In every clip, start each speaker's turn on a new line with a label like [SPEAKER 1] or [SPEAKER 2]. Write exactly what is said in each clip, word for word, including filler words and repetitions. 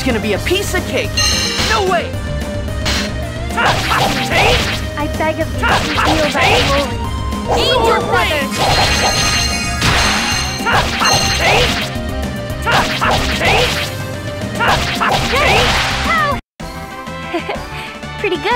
[SPEAKER 1] is gonna be a piece of cake. No way!
[SPEAKER 2] I beg of you to reveal that glory. Angel feathers! Ow! Pretty good.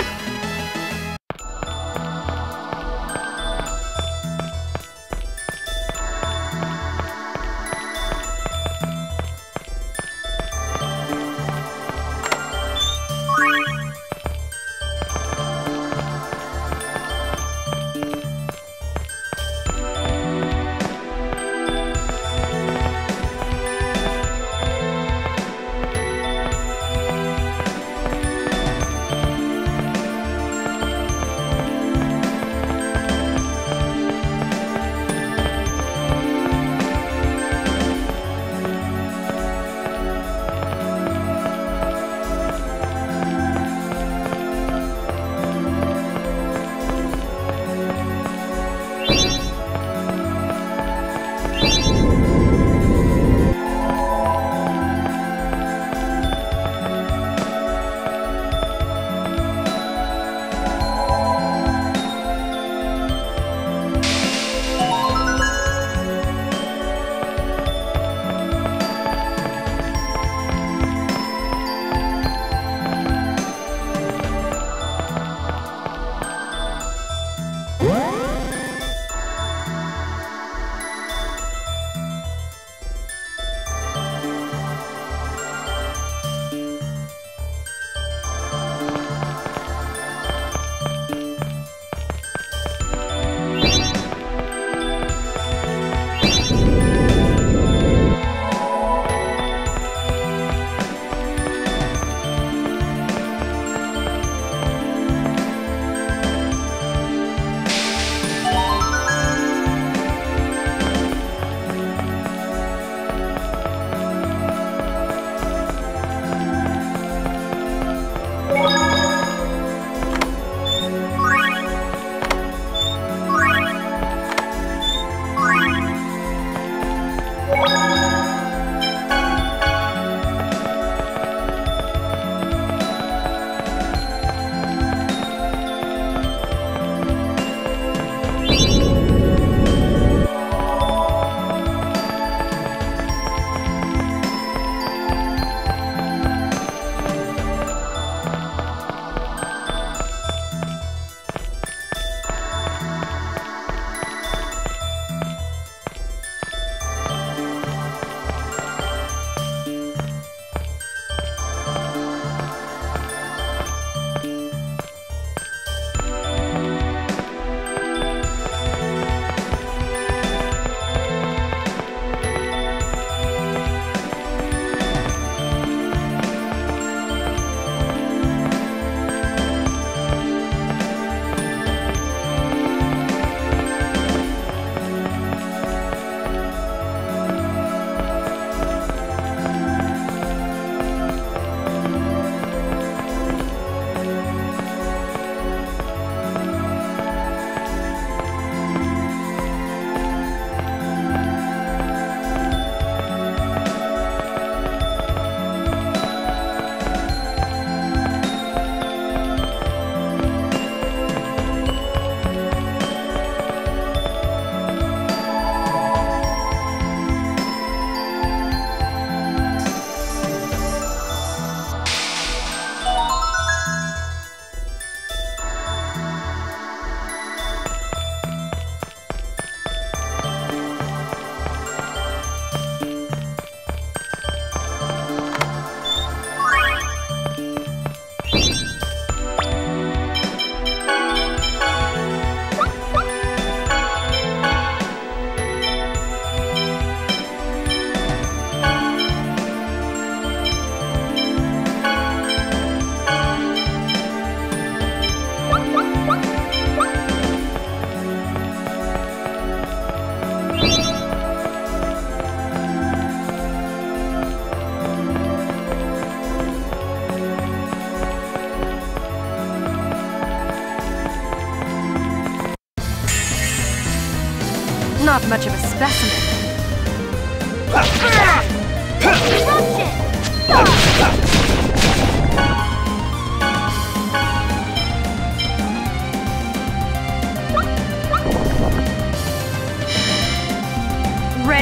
[SPEAKER 1] Not much of a specimen.
[SPEAKER 2] Eruption!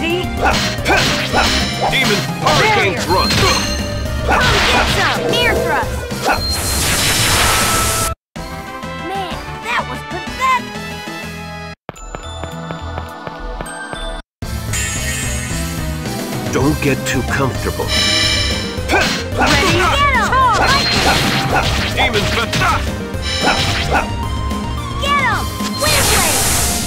[SPEAKER 1] Ready?
[SPEAKER 3] Demon Hurricane Thrust!
[SPEAKER 2] Get some! Ear thrust! Man, that was pathetic!
[SPEAKER 3] Don't get too comfortable.
[SPEAKER 1] Ready?
[SPEAKER 2] Get him!
[SPEAKER 3] Demon Fata!
[SPEAKER 2] Get him! Wind Blade!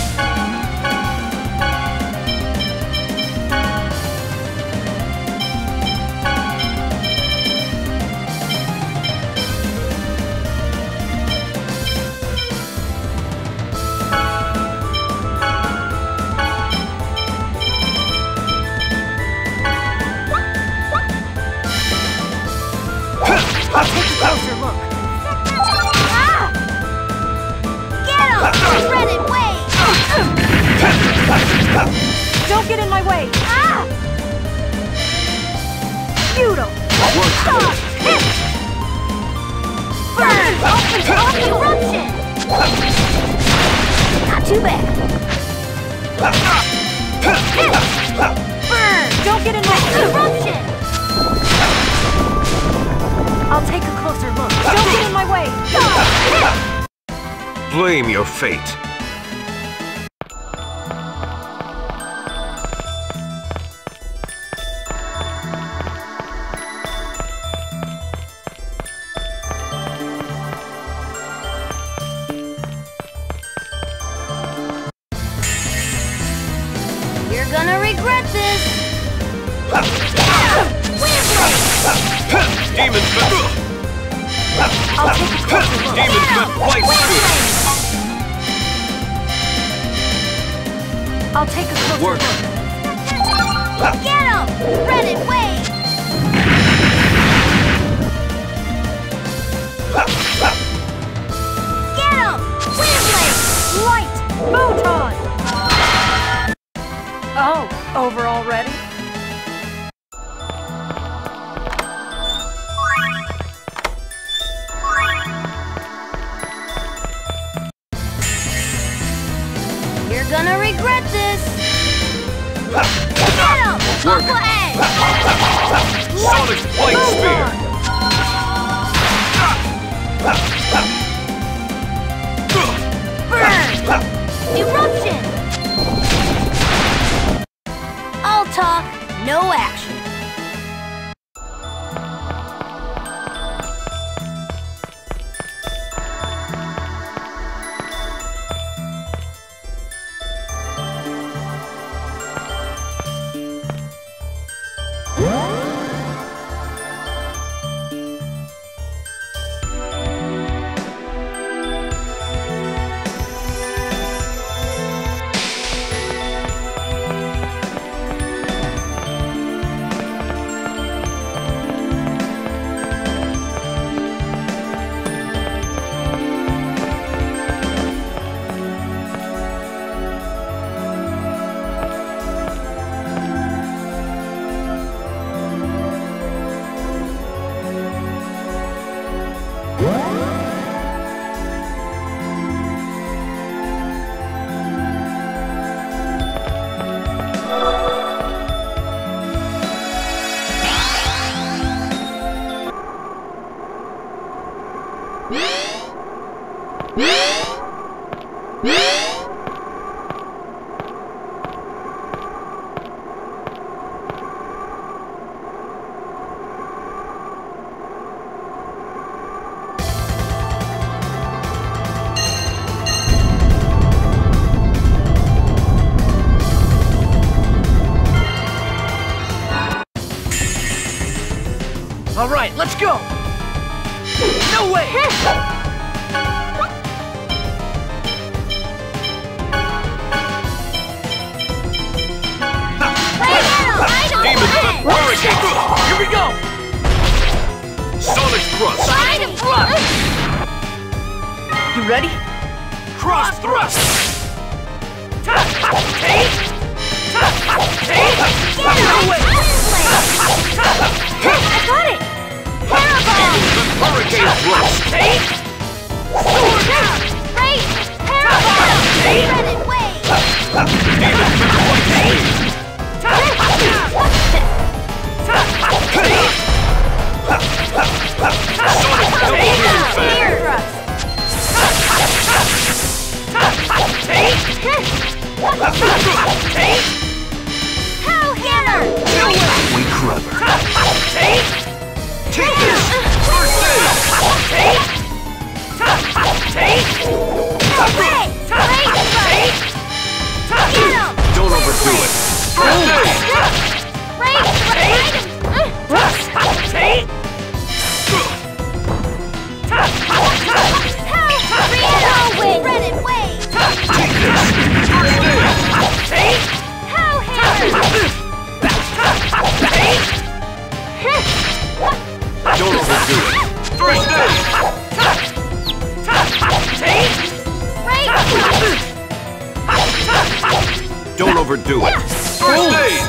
[SPEAKER 1] I'll take a closer look.
[SPEAKER 2] Ah! Get him! Shredded Wave!
[SPEAKER 1] Don't get in my way.
[SPEAKER 2] Ah!
[SPEAKER 1] Feudal.
[SPEAKER 2] Ah! Hit! Burn! Open off eruption! Not too bad. Hit! Burn!
[SPEAKER 1] Don't get in my way.
[SPEAKER 2] Eruption!
[SPEAKER 1] I'll take a closer look. Don't get in my way.
[SPEAKER 3] Blame your fate.
[SPEAKER 2] You're gonna regret this! Wind Blade!
[SPEAKER 3] Demon Fata!
[SPEAKER 1] I'll take a closer look.
[SPEAKER 3] Demon Fata! Light
[SPEAKER 2] Wind
[SPEAKER 3] Speed!
[SPEAKER 2] Blade!
[SPEAKER 1] I'll take a closer
[SPEAKER 3] Work.
[SPEAKER 1] look.
[SPEAKER 2] Get him! Shredded Wave! Get him! Wind Blade!
[SPEAKER 1] Light. Photon. Oh, over already?
[SPEAKER 2] You're gonna regret this! Get him!
[SPEAKER 3] Work.
[SPEAKER 2] Aqua Edge!
[SPEAKER 3] Sonic Light Spear!
[SPEAKER 2] Burn! Eruption! All talk, no action.
[SPEAKER 1] All right, let's go. No way.
[SPEAKER 3] Demon Fata! Hurricane!
[SPEAKER 1] Here we go.
[SPEAKER 3] Sonic Thrust!
[SPEAKER 2] Side of thrust!
[SPEAKER 1] You ready?
[SPEAKER 3] Cross Thrust!
[SPEAKER 1] Take. Take.
[SPEAKER 2] Get him!
[SPEAKER 1] No way.
[SPEAKER 2] I got it! Parabol!
[SPEAKER 3] Hurricane Thrust!
[SPEAKER 1] Take.
[SPEAKER 2] Great! Parabol! Shredded Wave!
[SPEAKER 3] Demon Fata! Light Speed! Sonic double hand fan.
[SPEAKER 2] Pow hammer!
[SPEAKER 3] We clever. Take this! First aid!
[SPEAKER 2] Away! Great strike! Get him!
[SPEAKER 3] Don't overdo it. First aid!
[SPEAKER 2] Great strike! Pow! Spread it way!
[SPEAKER 3] Take this! First aid!
[SPEAKER 2] Pow hammer!
[SPEAKER 3] Don't overdo it. First aid! Don't overdo it. First aid!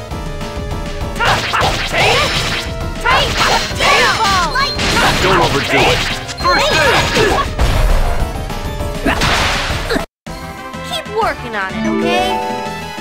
[SPEAKER 3] Don't overdo it. First aid!
[SPEAKER 2] Keep working on it, okay?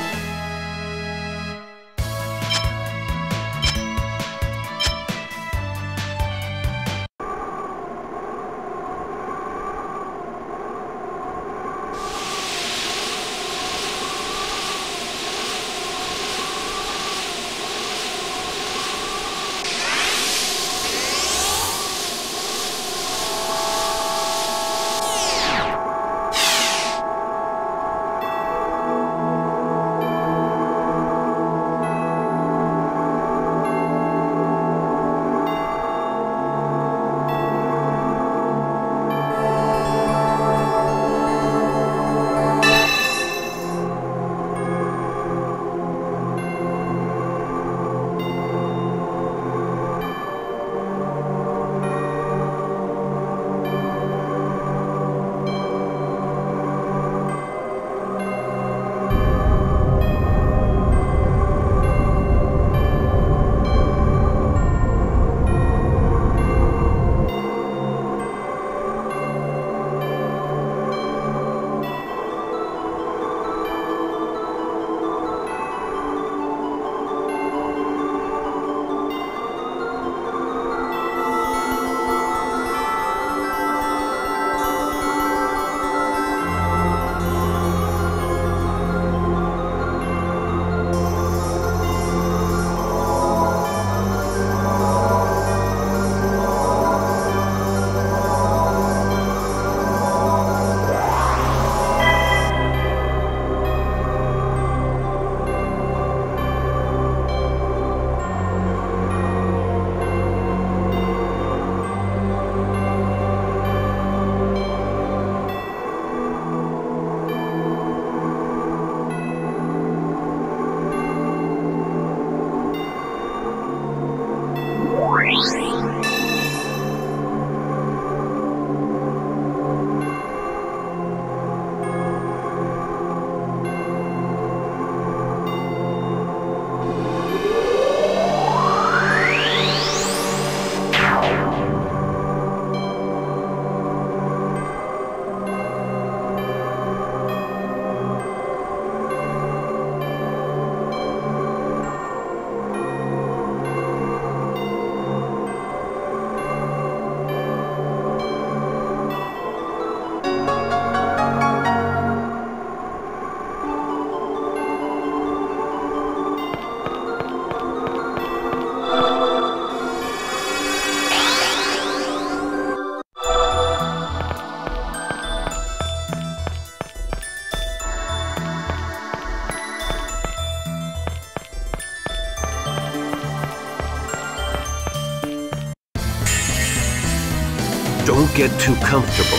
[SPEAKER 3] Don't get too comfortable.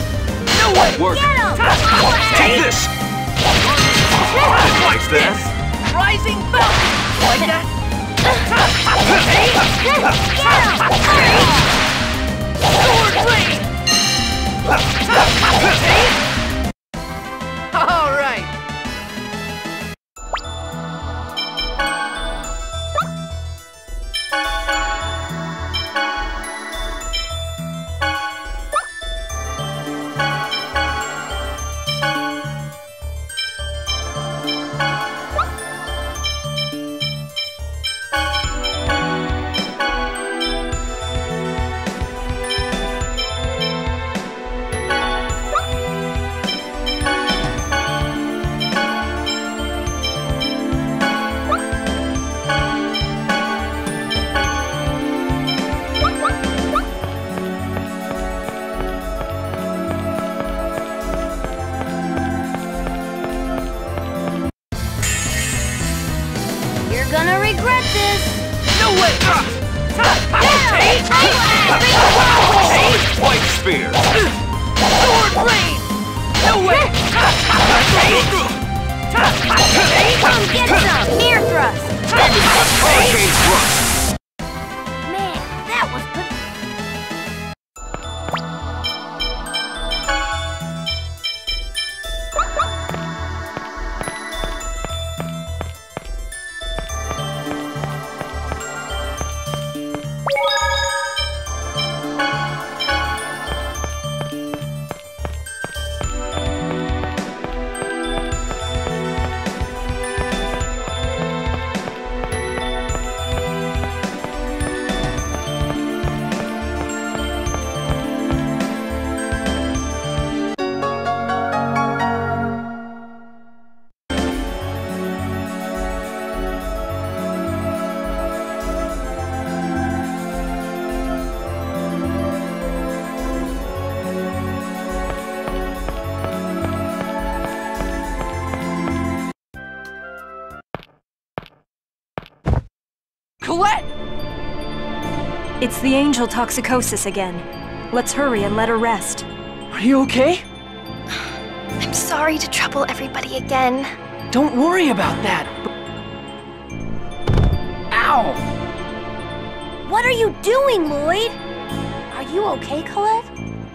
[SPEAKER 1] No way!
[SPEAKER 3] Work.
[SPEAKER 2] Get him!
[SPEAKER 3] Take this! Didn't like that.
[SPEAKER 1] Rising belt! Like that?
[SPEAKER 2] Get him!
[SPEAKER 1] All right! way!
[SPEAKER 2] Come get some! Near thrust!
[SPEAKER 3] Hurricane thrust!
[SPEAKER 2] Man, that was good.
[SPEAKER 1] Colette!
[SPEAKER 4] It's the angel toxicosis again. Let's hurry and let her rest.
[SPEAKER 1] Are you okay?
[SPEAKER 2] I'm sorry to trouble everybody again.
[SPEAKER 1] Don't worry about that. Ow!
[SPEAKER 2] What are you doing, Lloyd? Are you okay, Colette?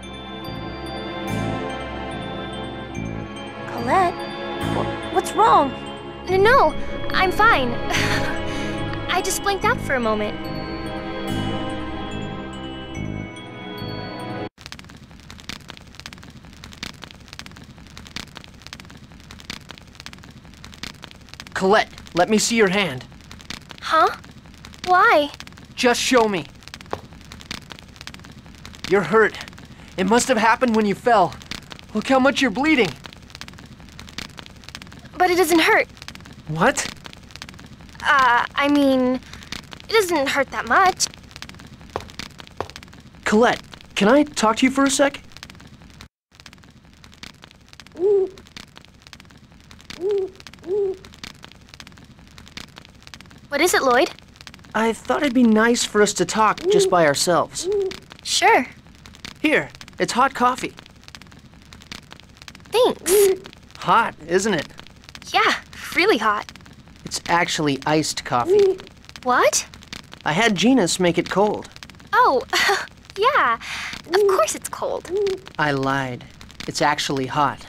[SPEAKER 2] Colette? Wh- What's wrong?
[SPEAKER 5] No, I'm fine. I just blinked out for a moment.
[SPEAKER 1] Colette, let me see your hand.
[SPEAKER 5] Huh? Why?
[SPEAKER 1] Just show me. You're hurt. It must have happened when you fell. Look how much you're bleeding.
[SPEAKER 5] But it doesn't hurt.
[SPEAKER 1] What?
[SPEAKER 5] Uh, I mean, it doesn't hurt that much.
[SPEAKER 1] Colette, can I talk to you for a sec?
[SPEAKER 5] What is it, Lloyd?
[SPEAKER 1] I thought it'd be nice for us to talk just by ourselves.
[SPEAKER 5] Sure.
[SPEAKER 1] Here, it's hot coffee.
[SPEAKER 5] Thanks.
[SPEAKER 1] Hot, isn't it?
[SPEAKER 5] Yeah, really hot.
[SPEAKER 1] It's actually iced coffee.
[SPEAKER 5] What?
[SPEAKER 1] I had Genus make it cold.
[SPEAKER 5] Oh, yeah. Of course it's cold.
[SPEAKER 1] I lied. It's actually hot.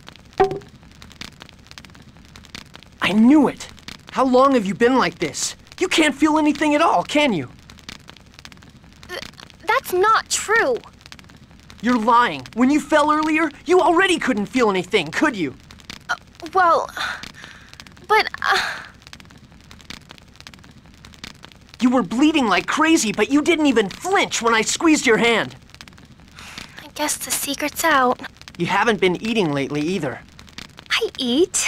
[SPEAKER 1] I knew it! How long have you been like this? You can't feel anything at all, can you?
[SPEAKER 5] Th- that's not true.
[SPEAKER 1] You're lying. When you fell earlier, you already couldn't feel anything, could you?
[SPEAKER 5] Uh, well, but... Uh,
[SPEAKER 1] You were bleeding like crazy, but you didn't even flinch when I squeezed your hand.
[SPEAKER 5] I guess the secret's out.
[SPEAKER 1] You haven't been eating lately either.
[SPEAKER 5] I eat.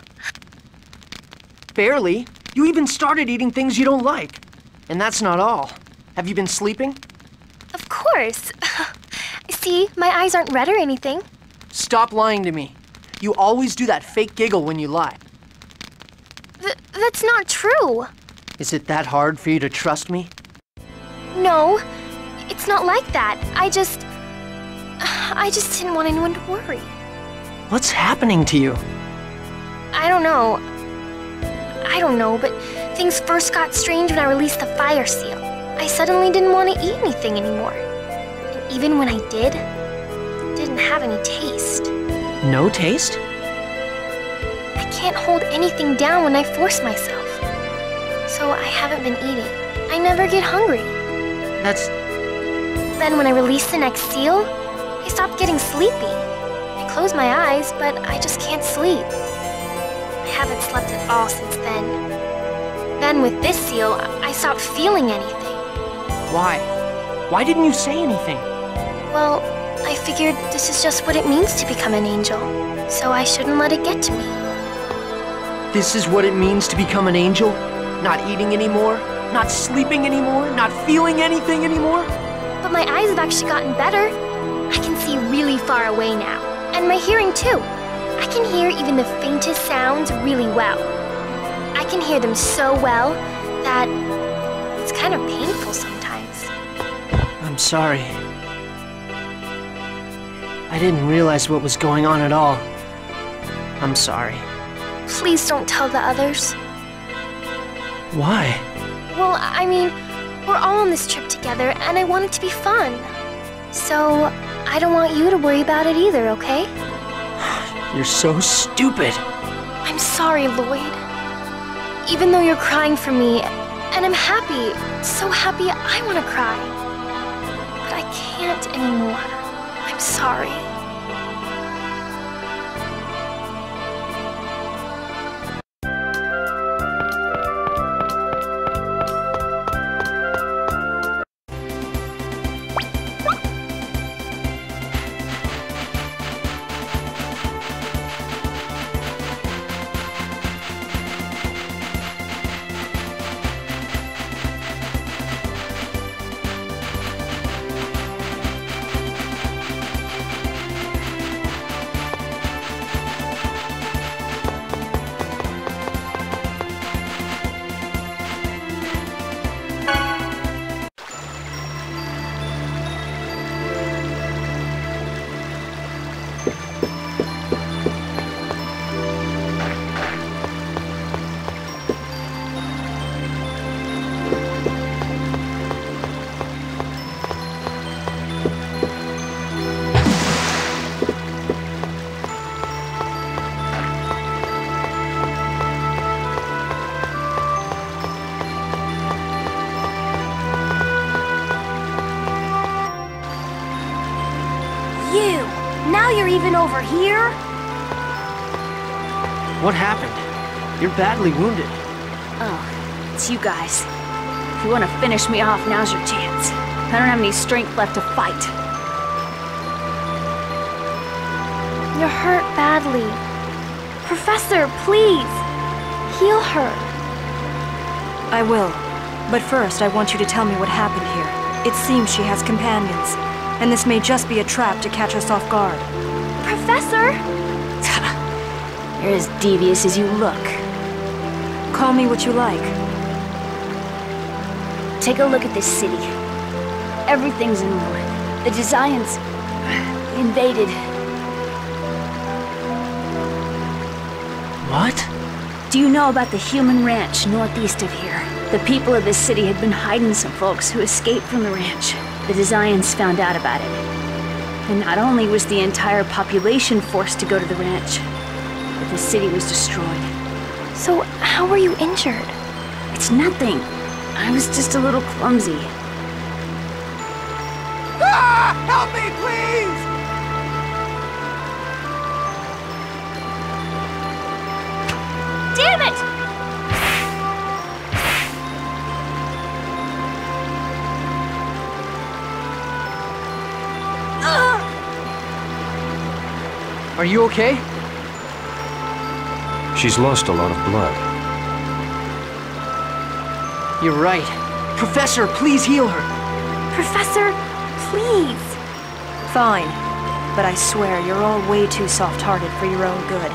[SPEAKER 1] Barely. You even started eating things you don't like. And that's not all. Have you been sleeping?
[SPEAKER 5] Of course. See, my eyes aren't red or anything.
[SPEAKER 1] Stop lying to me. You always do that fake giggle when you lie.
[SPEAKER 5] Th- that's not true.
[SPEAKER 1] Is it that hard for you to trust me?
[SPEAKER 5] No, it's not like that. I just... I just didn't want anyone to worry.
[SPEAKER 1] What's happening to you?
[SPEAKER 5] I don't know. I don't know, but things first got strange when I released the fire seal. I suddenly didn't want to eat anything anymore. And even when I did, it didn't have any taste.
[SPEAKER 1] No taste?
[SPEAKER 5] I can't hold anything down when I force myself. So I haven't been eating. I never get hungry.
[SPEAKER 1] That's...
[SPEAKER 5] Then when I released the next seal, I stopped getting sleepy. I close my eyes, but I just can't sleep. I haven't slept at all since then. Then with this seal, I stopped feeling anything.
[SPEAKER 1] Why? Why didn't you say anything?
[SPEAKER 5] Well, I figured this is just what it means to become an angel, so I shouldn't let it get to me.
[SPEAKER 1] This is what it means to become an angel? Not eating anymore? Not sleeping anymore? Not feeling anything anymore?
[SPEAKER 5] But my eyes have actually gotten better. I can see really far away now. And my hearing too. I can hear even the faintest sounds really well. I can hear them so well that it's kind of painful sometimes.
[SPEAKER 1] I'm sorry. I didn't realize what was going on at all. I'm sorry.
[SPEAKER 5] Please don't tell the others.
[SPEAKER 1] Why?
[SPEAKER 5] Well, I mean, we're all on this trip together, and I want it to be fun. So, I don't want you to worry about it either, okay?
[SPEAKER 1] You're so stupid.
[SPEAKER 5] I'm sorry, Lloyd. Even though you're crying for me, and I'm happy, so happy I want to cry. But I can't anymore. I'm sorry.
[SPEAKER 2] You! Now you're even over here?
[SPEAKER 1] What happened? You're badly wounded.
[SPEAKER 6] Oh, it's you guys. If you want to finish me off, now's your chance. I don't have any strength left to fight.
[SPEAKER 5] You're hurt badly. Professor, please! Heal her.
[SPEAKER 4] I will. But first, I want you to tell me what happened here. It seems she has companions, and this may just be a trap to catch us off guard.
[SPEAKER 5] Professor!
[SPEAKER 6] You're as devious as you look.
[SPEAKER 4] Call me what you like.
[SPEAKER 6] Take a look at this city. Everything's in ruin. The Desians invaded.
[SPEAKER 1] What?
[SPEAKER 6] Do you know about the human ranch northeast of here? The people of this city had been hiding some folks who escaped from the ranch. The Desians found out about it. And not only was the entire population forced to go to the ranch, but the city was destroyed.
[SPEAKER 5] So, how were you injured?
[SPEAKER 6] It's nothing. I was just a little clumsy.
[SPEAKER 3] Ah! Help me, please!
[SPEAKER 5] Damn it!
[SPEAKER 1] Are you okay?
[SPEAKER 7] She's lost a lot of blood.
[SPEAKER 1] You're right. Professor, please heal her.
[SPEAKER 5] Professor, please!
[SPEAKER 4] Fine. But I swear, you're all way too soft-hearted for your own good.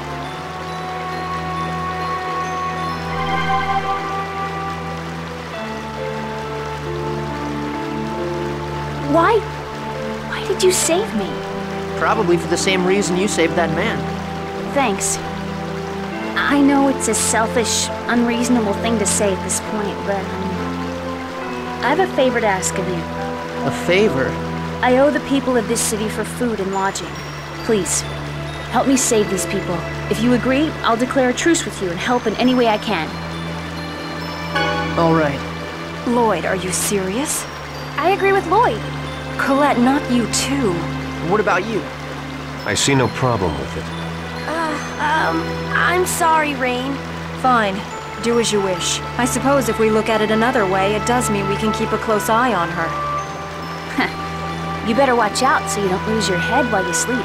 [SPEAKER 6] Why? Why did you save me?
[SPEAKER 1] Probably for the same reason you saved that man.
[SPEAKER 6] Thanks. I know it's a selfish, unreasonable thing to say at this point, but um, I have a favor to ask of you.
[SPEAKER 1] A favor?
[SPEAKER 6] I owe the people of this city for food and lodging. Please, help me save these people. If you agree, I'll declare a truce with you and help in any way I can.
[SPEAKER 1] All right.
[SPEAKER 4] Lloyd, are you serious?
[SPEAKER 5] I agree with Lloyd.
[SPEAKER 4] Colette, not you too.
[SPEAKER 1] What about you?
[SPEAKER 7] I see no problem with it.
[SPEAKER 2] Um, I'm sorry, Rain.
[SPEAKER 4] Fine. Do as you wish. I suppose if we look at it another way, it does mean we can keep a close eye on her.
[SPEAKER 6] You better watch out so you don't lose your head while you sleep.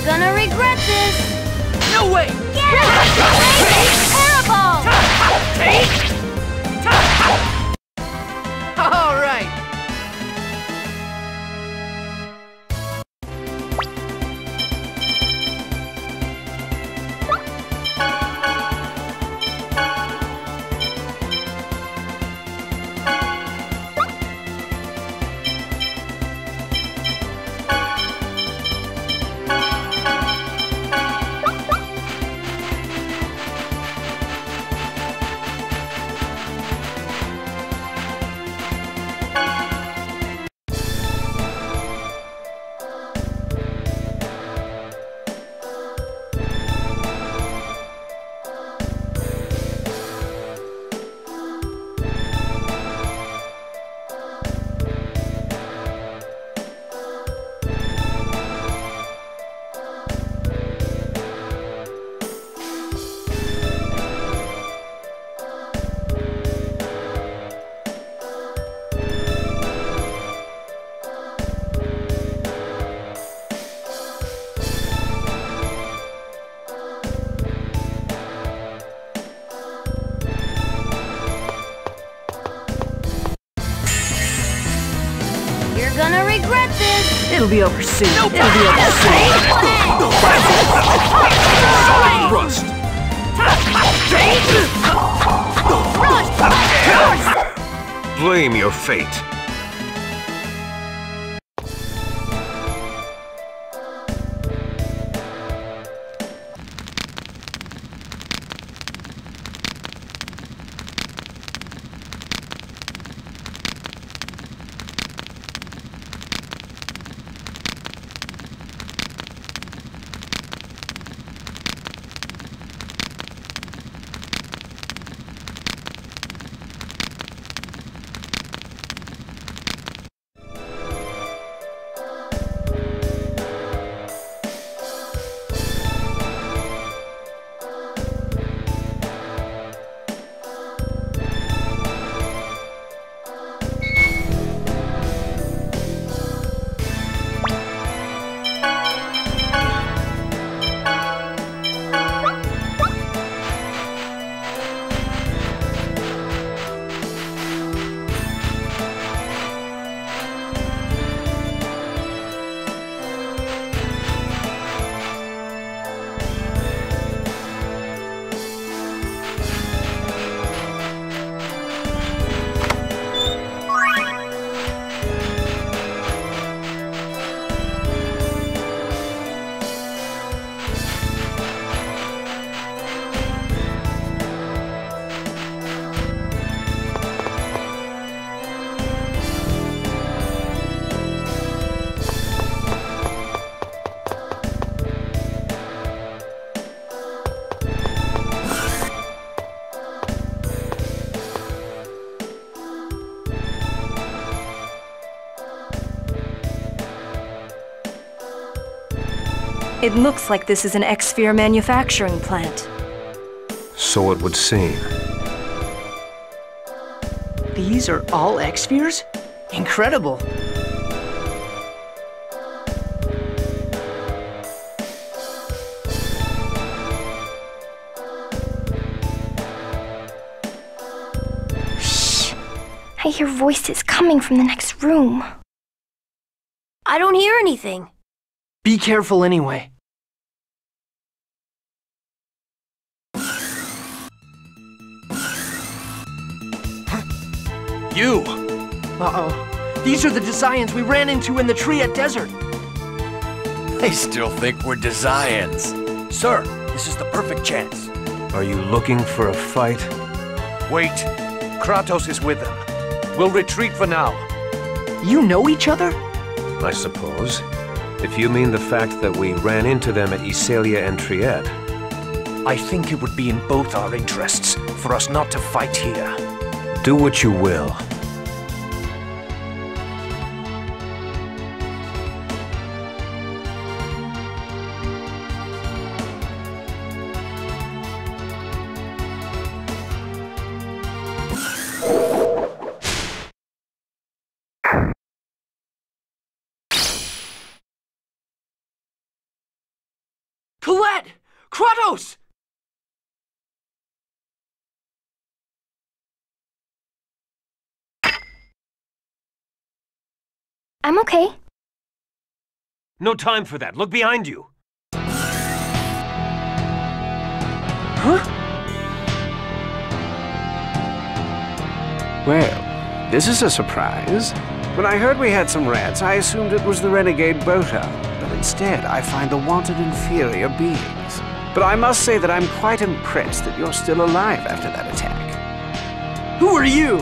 [SPEAKER 2] gonna regret this!
[SPEAKER 1] No way!
[SPEAKER 2] Get it! It's terrible!
[SPEAKER 1] All right.
[SPEAKER 2] You're gonna regret this!
[SPEAKER 1] It'll be over soon. It'll be over soon.
[SPEAKER 7] Rust! Blame your fate.
[SPEAKER 4] It looks like this is an X-Sphere manufacturing plant.
[SPEAKER 7] So it would seem.
[SPEAKER 1] These are all X-Spheres? Incredible.
[SPEAKER 5] Shh! I hear voices coming from the next room.
[SPEAKER 2] I don't hear anything.
[SPEAKER 1] Be careful anyway.
[SPEAKER 3] You!
[SPEAKER 1] Uh-oh. These are the Desians we ran into in the Triet Desert.
[SPEAKER 3] They still think we're Desians. Sir, this is the perfect chance.
[SPEAKER 7] Are you looking for a fight?
[SPEAKER 3] Wait. Kratos is with them. We'll retreat for now.
[SPEAKER 1] You know each other?
[SPEAKER 7] I suppose. If you mean the fact that we ran into them at Iselia and Triet.
[SPEAKER 3] I think it would be in both our interests for us not to fight here.
[SPEAKER 7] Do what you will.
[SPEAKER 1] Colette! Kratos!
[SPEAKER 5] I'm okay.
[SPEAKER 7] No time for that. Look behind you.
[SPEAKER 1] Huh?
[SPEAKER 8] Well, this is a surprise. When I heard we had some rats, I assumed it was the renegade Bota, but instead I find the wanted inferior beings. But I must say that I'm quite impressed that you're still alive after that attack.
[SPEAKER 1] Who are you?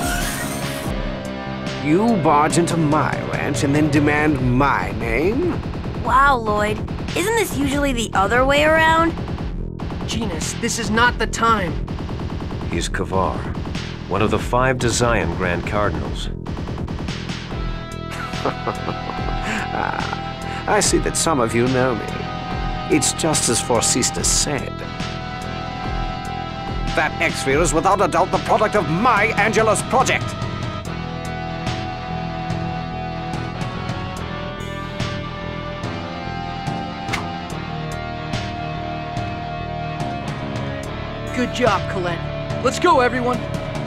[SPEAKER 8] You barge into my ranch and then demand my name?
[SPEAKER 4] Wow, Lloyd. Isn't this usually the other way around?
[SPEAKER 1] Genis, this is not the time.
[SPEAKER 7] He's Kavar, one of the five Desian Grand Cardinals.
[SPEAKER 8] Ah, I see that some of you know me. It's just as Forcistus said. That Exsphere is without a doubt the product of my Angelus project!
[SPEAKER 1] Good job, Colette. Let's go, everyone!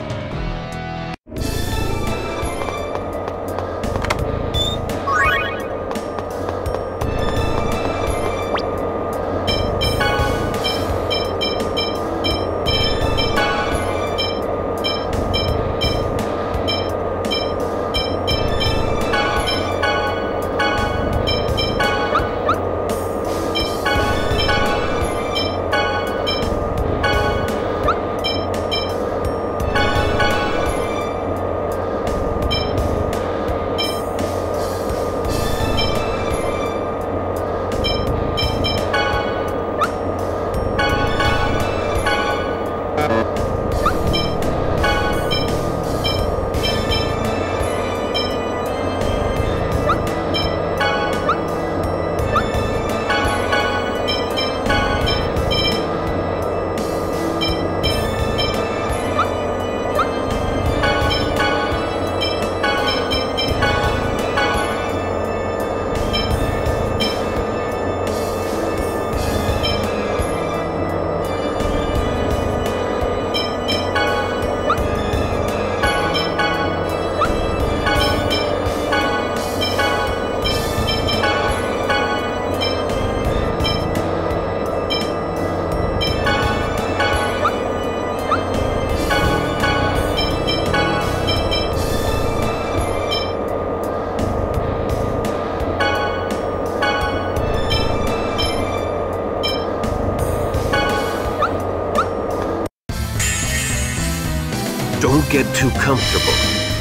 [SPEAKER 7] Don't get too comfortable.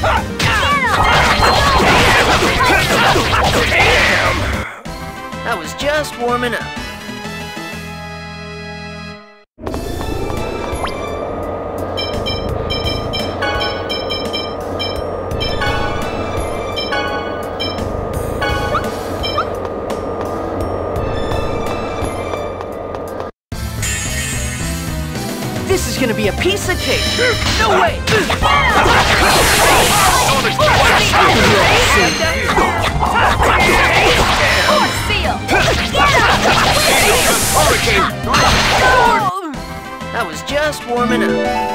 [SPEAKER 1] I was just warming up. This is gonna be a piece of cake! No way! I was just warming up.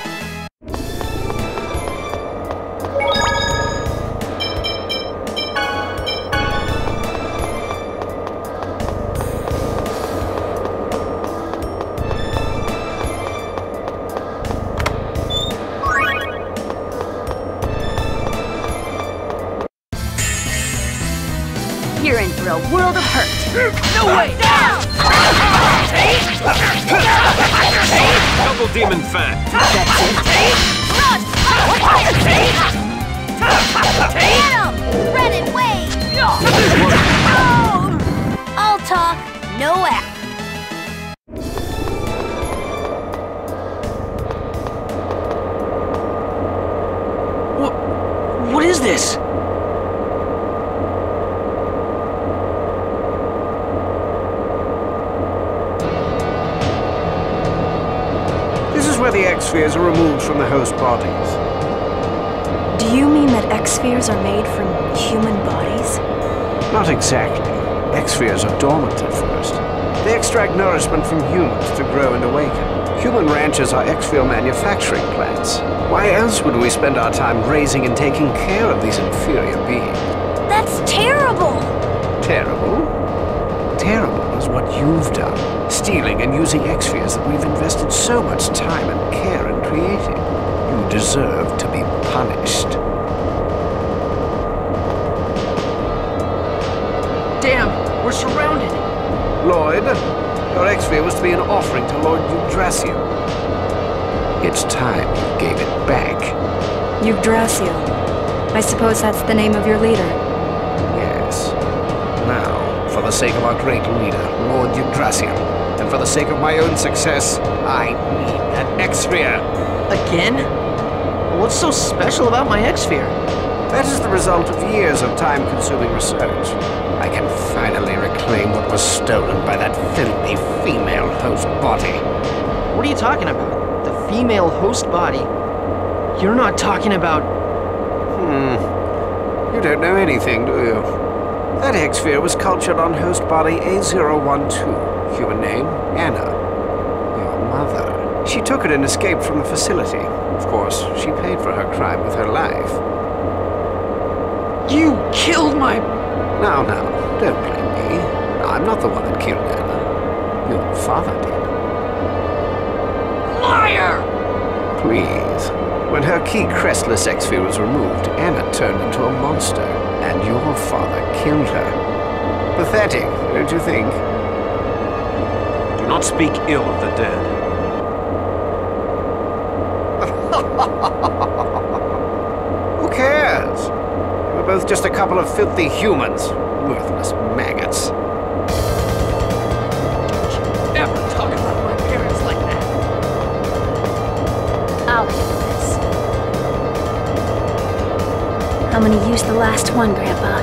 [SPEAKER 6] You're in for a world of hurt.
[SPEAKER 1] No way!
[SPEAKER 7] Double demon fan.
[SPEAKER 2] Get him! Red and wave! All talk, no act.
[SPEAKER 1] What? What is this?
[SPEAKER 8] Where the Exspheres are removed from the host bodies.
[SPEAKER 4] Do you mean that Exspheres are made from human bodies?
[SPEAKER 8] Not exactly. Exspheres are dormant at first. They extract nourishment from humans to grow and awaken. Human ranches are Exfil manufacturing plants. Why else would we spend our time raising and taking care of these inferior beings?
[SPEAKER 2] That's terrible!
[SPEAKER 8] Terrible? Terrible is what you've done. Stealing and using Exspheres that we've invested so much time and care in creating. You deserve to be punished.
[SPEAKER 1] Damn, we're surrounded.
[SPEAKER 8] Lloyd, your Exsphere was to be an offering to Lord Yggdrasil. It's time you gave it back.
[SPEAKER 4] Yggdrasil. I suppose that's the name of your leader.
[SPEAKER 8] Yes. Now, for the sake of our great leader, Lord Yggdrasil, and for the sake of my own success, I need that Exsphere.
[SPEAKER 1] Again? What's so special about my Exsphere?
[SPEAKER 8] That is the result of years of time-consuming research. I can finally reclaim what was stolen by that filthy female host body.
[SPEAKER 1] What are you talking about? The female host body? You're not talking about...
[SPEAKER 8] Hmm. You don't know anything, do you? That Exsphere was cultured on host body A zero one two. Human name, Anna. Your mother. She took it and escaped from the facility. Of course, she paid for her crime with her life.
[SPEAKER 1] You killed my...
[SPEAKER 8] Now, now, don't blame me. I'm not the one that killed Anna. Your father did.
[SPEAKER 1] Liar!
[SPEAKER 8] Please. When her key crestless Exsphere was removed, Anna turned into a monster, and your father killed her. Pathetic, don't you think?
[SPEAKER 7] Do not speak ill of the dead.
[SPEAKER 8] Who cares? We're both just a couple of filthy humans. Worthless maggots.
[SPEAKER 1] Never talk about my parents like that.
[SPEAKER 6] I'll handle this. I'm gonna use the last one, Grandpa.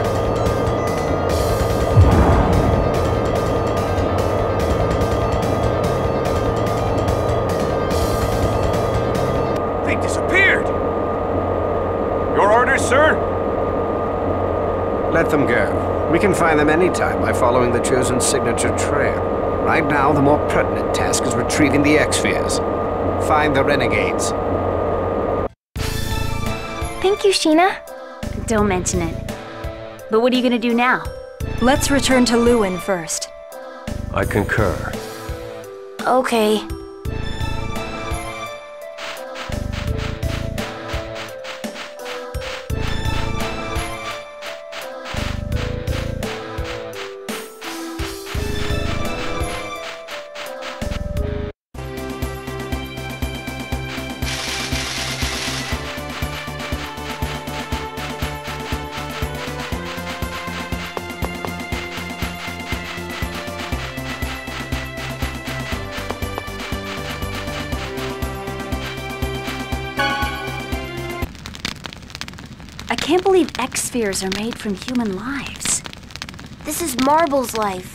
[SPEAKER 3] They disappeared! Your orders, sir?
[SPEAKER 8] Let them go. We can find them anytime by following the chosen signature trail. Right now, the more pertinent task is retrieving the Exspheres. Find the renegades.
[SPEAKER 2] Thank you, Sheena.
[SPEAKER 6] Don't mention it. But what are you gonna do now?
[SPEAKER 4] Let's return to Lewin first.
[SPEAKER 7] I concur.
[SPEAKER 2] Okay.
[SPEAKER 6] I can't believe Exspheres are made from human lives.
[SPEAKER 2] This is Marble's life.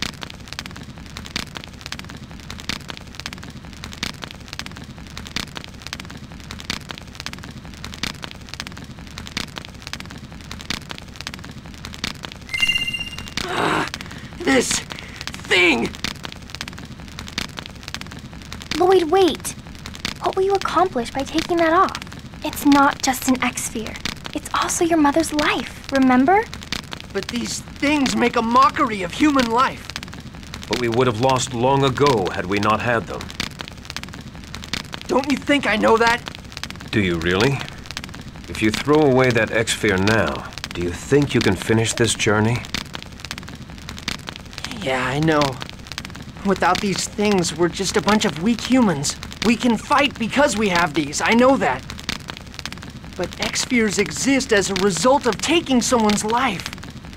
[SPEAKER 1] This... thing!
[SPEAKER 2] Lloyd, wait. What will you accomplish by taking that off? It's not just an Exsphere. It's also your mother's life, remember?
[SPEAKER 1] But these things make a mockery of human life.
[SPEAKER 7] But we would have lost long ago had we not had them.
[SPEAKER 1] Don't you think I know that?
[SPEAKER 7] Do you really? If you throw away that Exsphere now, do you think you can finish this journey?
[SPEAKER 1] Yeah, I know. Without these things, we're just a bunch of weak humans. We can fight because we have these, I know that. But Exspheres exist as a result of taking someone's life.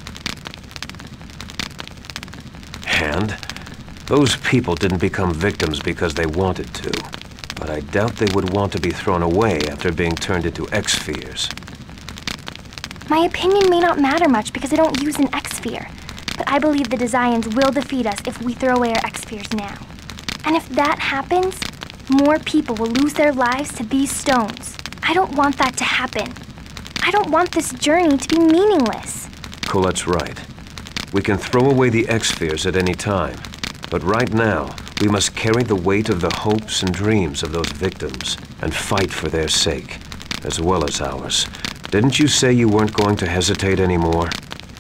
[SPEAKER 7] And those people didn't become victims because they wanted to. But I doubt they would want to be thrown away after being turned into Exspheres.
[SPEAKER 2] My opinion may not matter much because I don't use an Exsphere. But I believe the Desians will defeat us if we throw away our Exspheres now. And if that happens, more people will lose their lives to these stones. I don't want that to happen. I don't want this journey to be meaningless.
[SPEAKER 7] Colette's right. We can throw away the Exspheres at any time. But right now, we must carry the weight of the hopes and dreams of those victims and fight for their sake, as well as ours. Didn't you say you weren't going to hesitate anymore?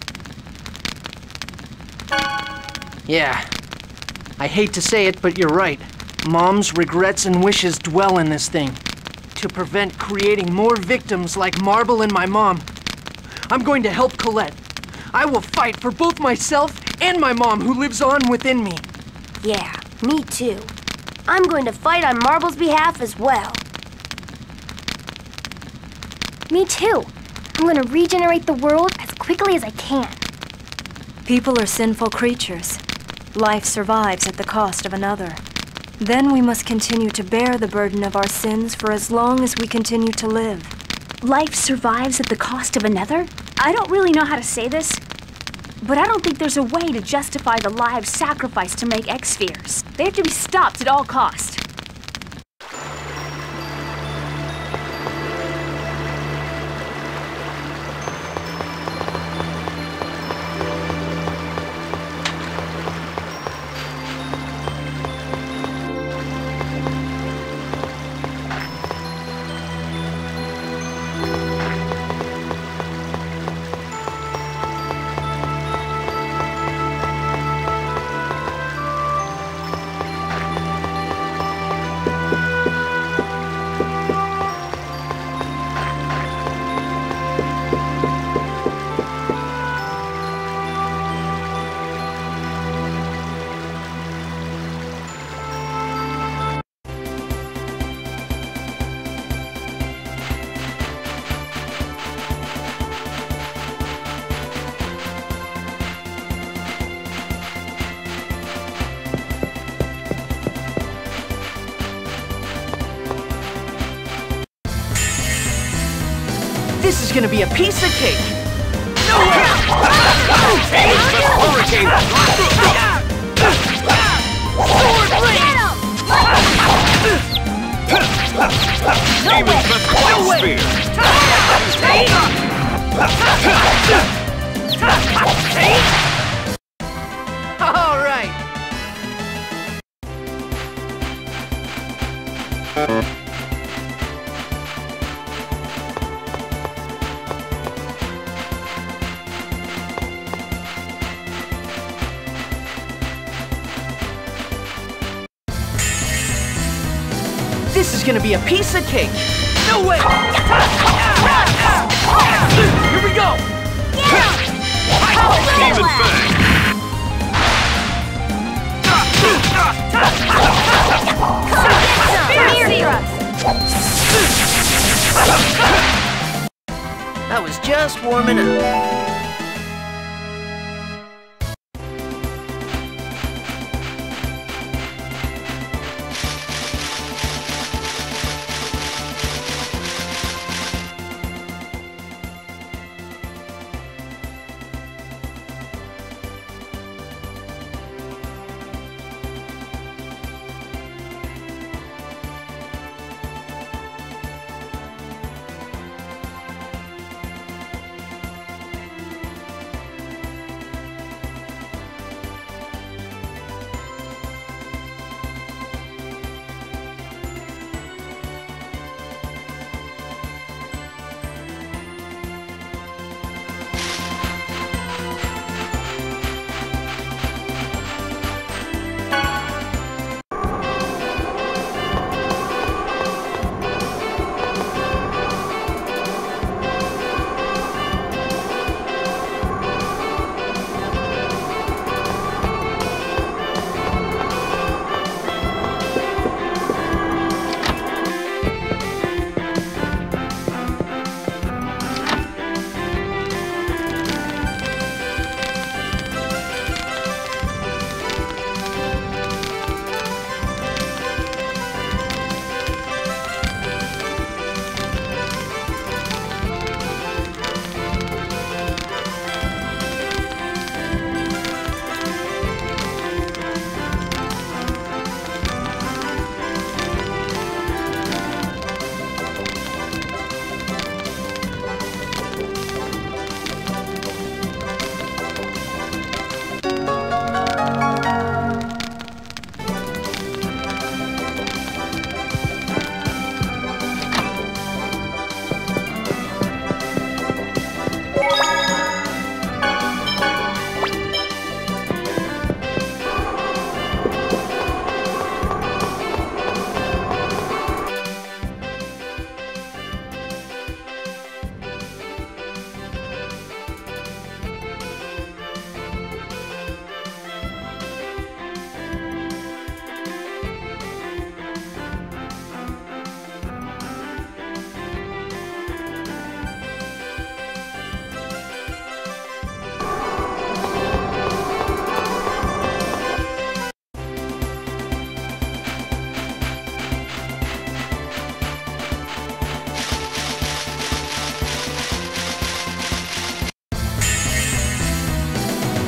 [SPEAKER 1] Yeah. I hate to say it, but you're right. Mom's regrets and wishes dwell in this thing. To prevent creating more victims like Marble and my mom. I'm going to help Colette. I will fight for both myself and my mom who lives on within me.
[SPEAKER 9] Yeah, me too. I'm going to fight on Marble's behalf as well.
[SPEAKER 2] Me too. I'm gonna regenerate the world as quickly as I can.
[SPEAKER 4] People are sinful creatures. Life survives at the cost of another. Then we must continue to bear the burden of our sins for as long as we continue to live.
[SPEAKER 6] Life survives at the cost of another? I don't really know how to say this, but I don't think there's a way to justify the lives sacrificed to make X-Spheres. They have to be stopped at all cost.
[SPEAKER 1] This is gonna be a piece of cake! No way!
[SPEAKER 8] Hurricane!
[SPEAKER 1] Sword blade!
[SPEAKER 8] No way! No way!
[SPEAKER 1] All right! This is gonna be a piece of cake! No way! Here we go!
[SPEAKER 8] Demon Fang!
[SPEAKER 1] That was just warming up.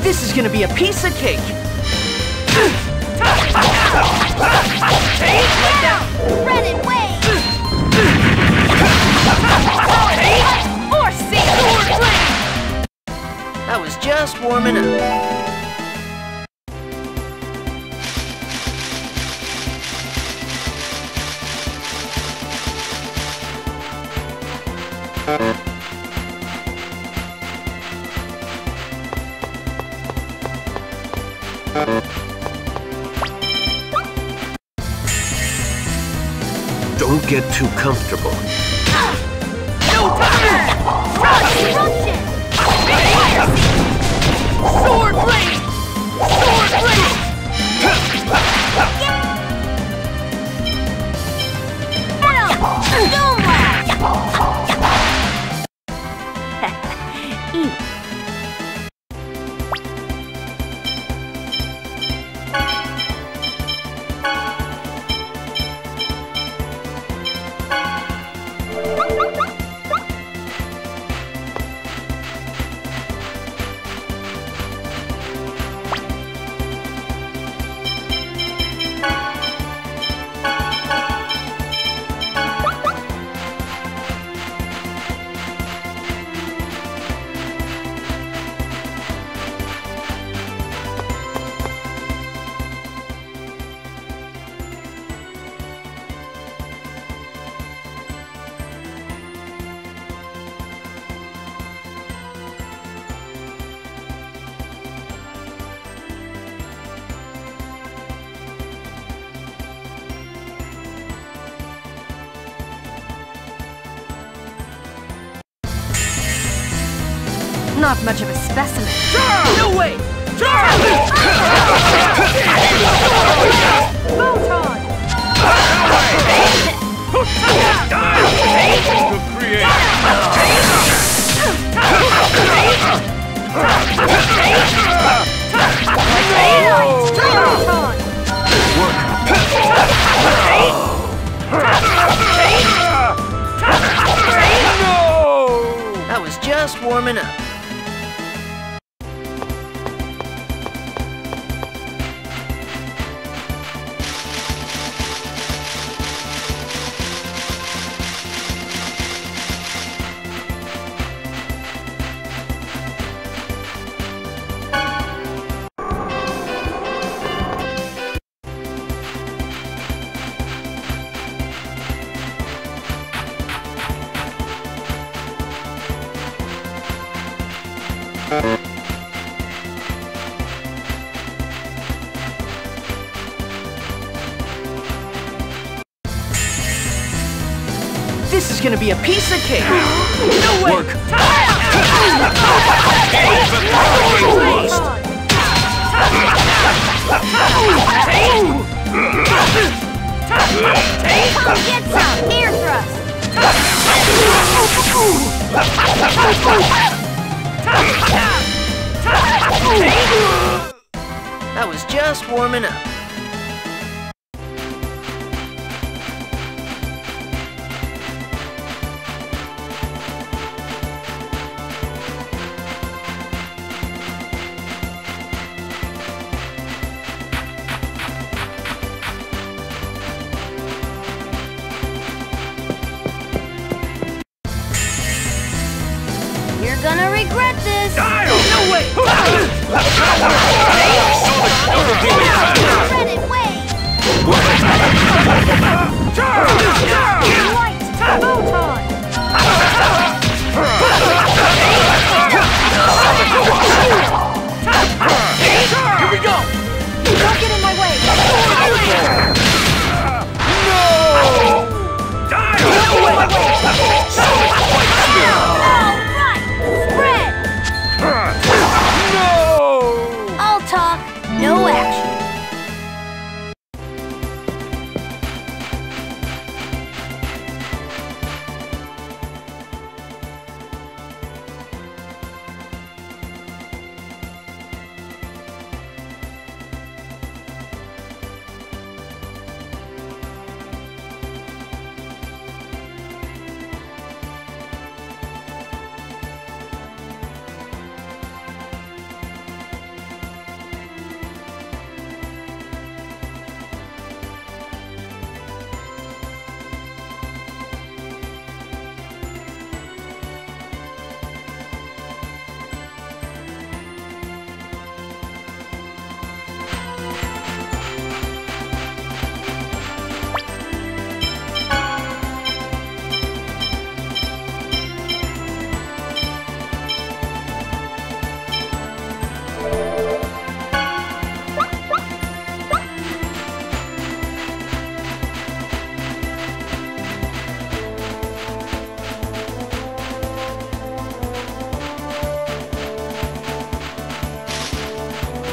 [SPEAKER 1] This is gonna be a piece of cake!
[SPEAKER 5] Red and wave! Or see sword blade!
[SPEAKER 1] I was just warming up.
[SPEAKER 7] Don't get too comfortable.
[SPEAKER 5] No time! Disruption! Sword blade! Sword blade! Dome
[SPEAKER 6] Eat.
[SPEAKER 4] Not much of a specimen.
[SPEAKER 1] No way! I was just warming up. This is gonna be a piece of cake! No way!
[SPEAKER 7] Work.
[SPEAKER 5] Come get some! Air thrust!
[SPEAKER 1] I was just warming up.
[SPEAKER 5] You're gonna regret this!
[SPEAKER 1] No way!
[SPEAKER 5] Red and wave!
[SPEAKER 4] Light! Photon!
[SPEAKER 1] Here we go!
[SPEAKER 4] Don't get in my way!
[SPEAKER 5] All talk, no action.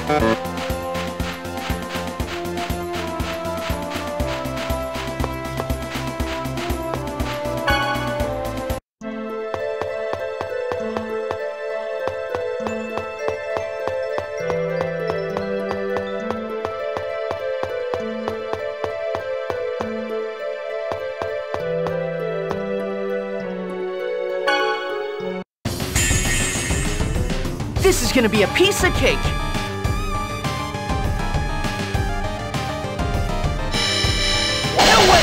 [SPEAKER 1] This is gonna be a piece of cake! No way!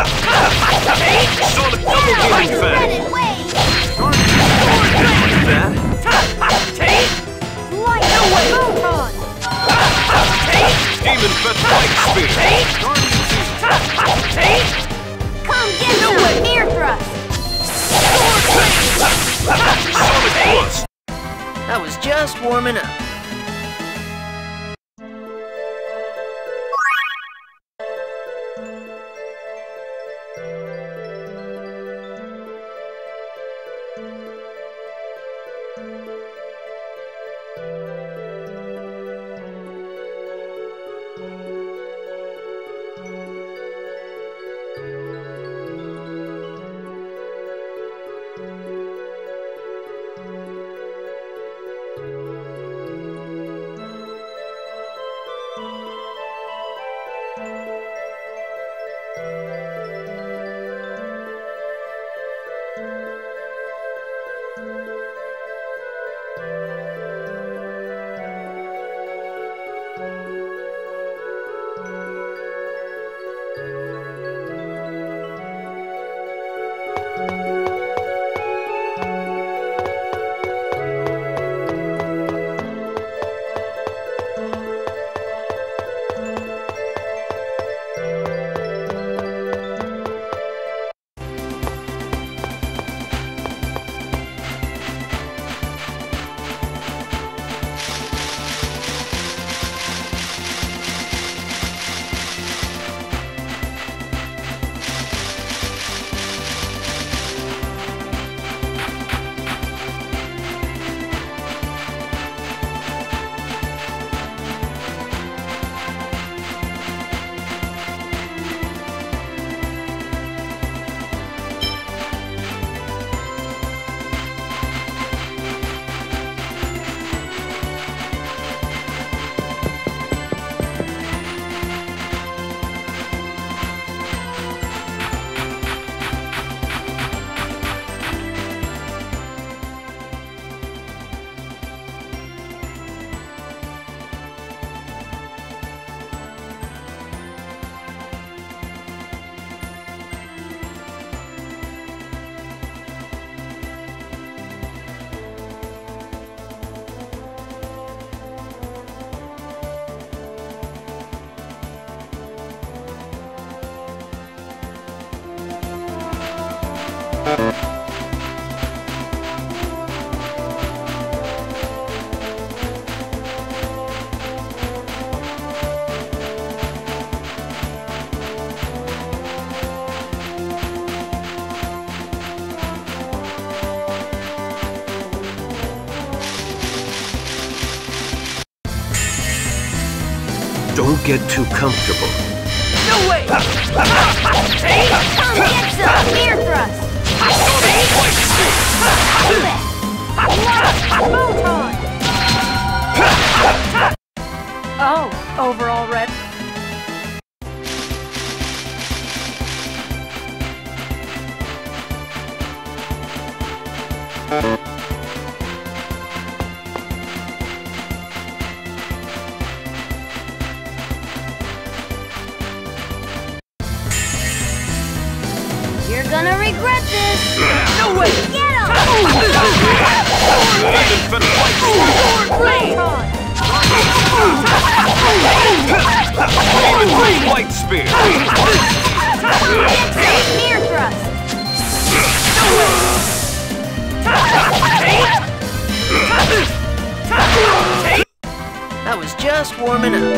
[SPEAKER 7] Sonic double gaming fan! That?
[SPEAKER 1] No way!
[SPEAKER 7] Demon Fett Light Spear!
[SPEAKER 9] Come get some air thrust!
[SPEAKER 7] Sonic Plus!
[SPEAKER 1] I was just warming up.
[SPEAKER 7] Don't get too comfortable.
[SPEAKER 1] No way!
[SPEAKER 9] Come get some air thrust! Photon!
[SPEAKER 4] Oh, over already?
[SPEAKER 9] You're gonna regret this!
[SPEAKER 1] No way!
[SPEAKER 9] Get him!
[SPEAKER 7] Demon Light Spear!
[SPEAKER 9] Air thrust!
[SPEAKER 1] I was just warming up.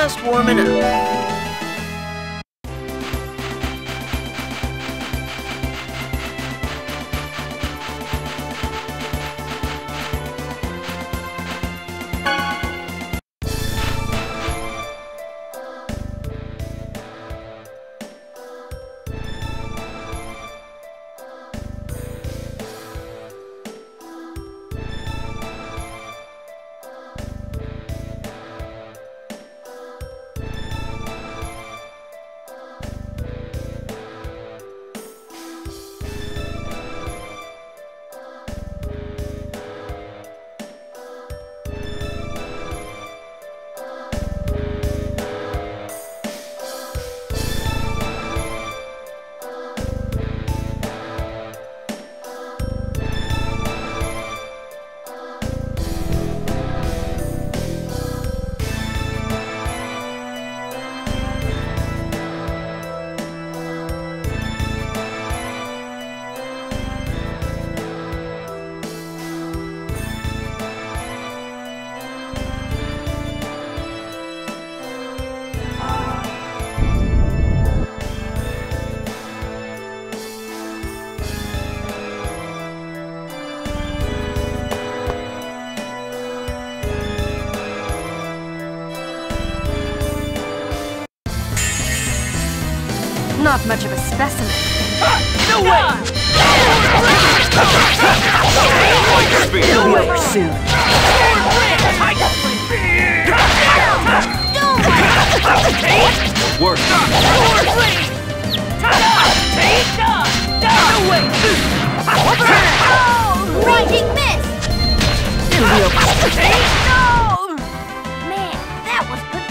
[SPEAKER 10] just warming up.
[SPEAKER 4] Not much of a specimen.
[SPEAKER 10] No way!
[SPEAKER 4] It'll be over soon.
[SPEAKER 7] Work.
[SPEAKER 9] Raging miss!
[SPEAKER 4] It'll be over soon.
[SPEAKER 9] Man, that was good.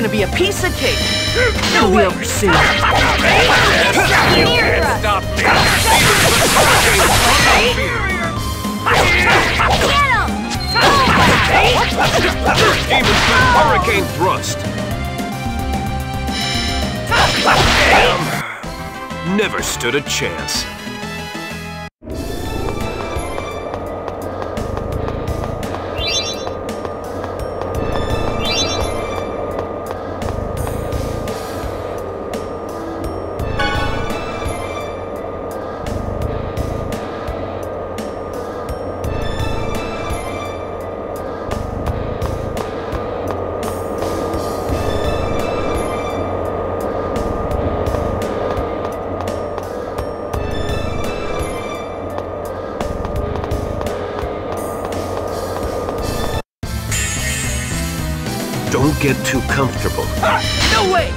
[SPEAKER 1] gonna be a piece of cake. No way. Over soon.
[SPEAKER 10] Stop me!
[SPEAKER 7] Demon Hurricane Thrust. Never stood a chance. Don't get too comfortable.
[SPEAKER 1] No way!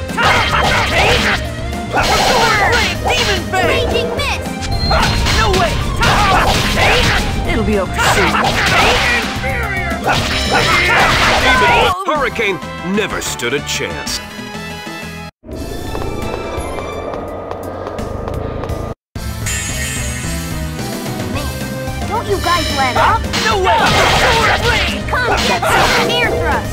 [SPEAKER 1] Demon Fang!
[SPEAKER 9] Raging Mist!
[SPEAKER 1] No way! It'll be over soon.
[SPEAKER 7] Demon Hurricane never stood a chance.
[SPEAKER 9] Don't you guys let up?
[SPEAKER 1] No way!
[SPEAKER 9] Come get some air thrust!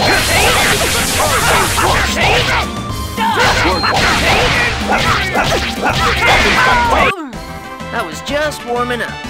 [SPEAKER 1] That was just warming up.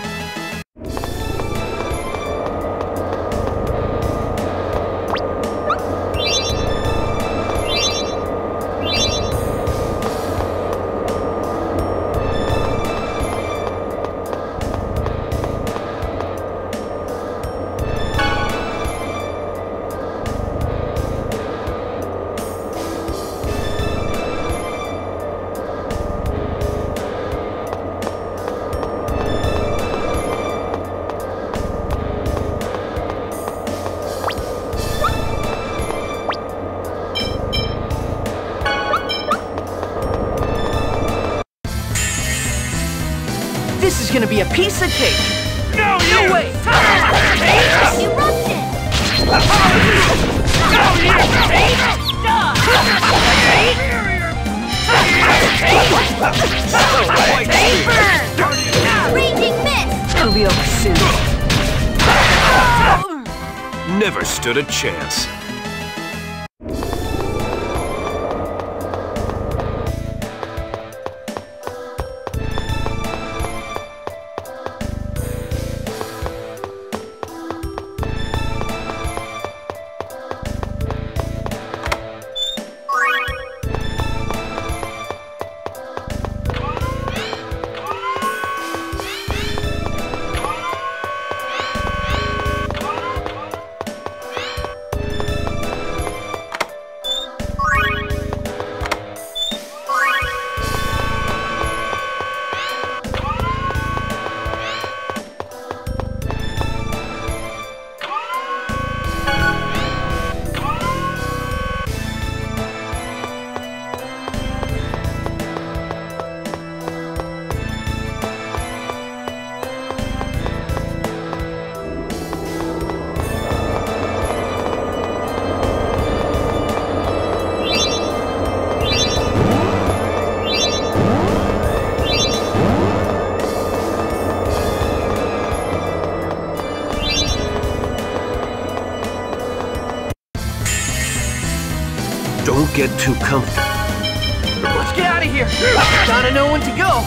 [SPEAKER 1] This is gonna be a piece of cake.
[SPEAKER 10] No,
[SPEAKER 1] No
[SPEAKER 10] you!
[SPEAKER 1] way!
[SPEAKER 9] Eruption! Raging Mist!
[SPEAKER 1] It'll be over soon.
[SPEAKER 7] Never stood a chance. Don't get too comfortable.
[SPEAKER 1] Let's get out of here. Gotta know when to go.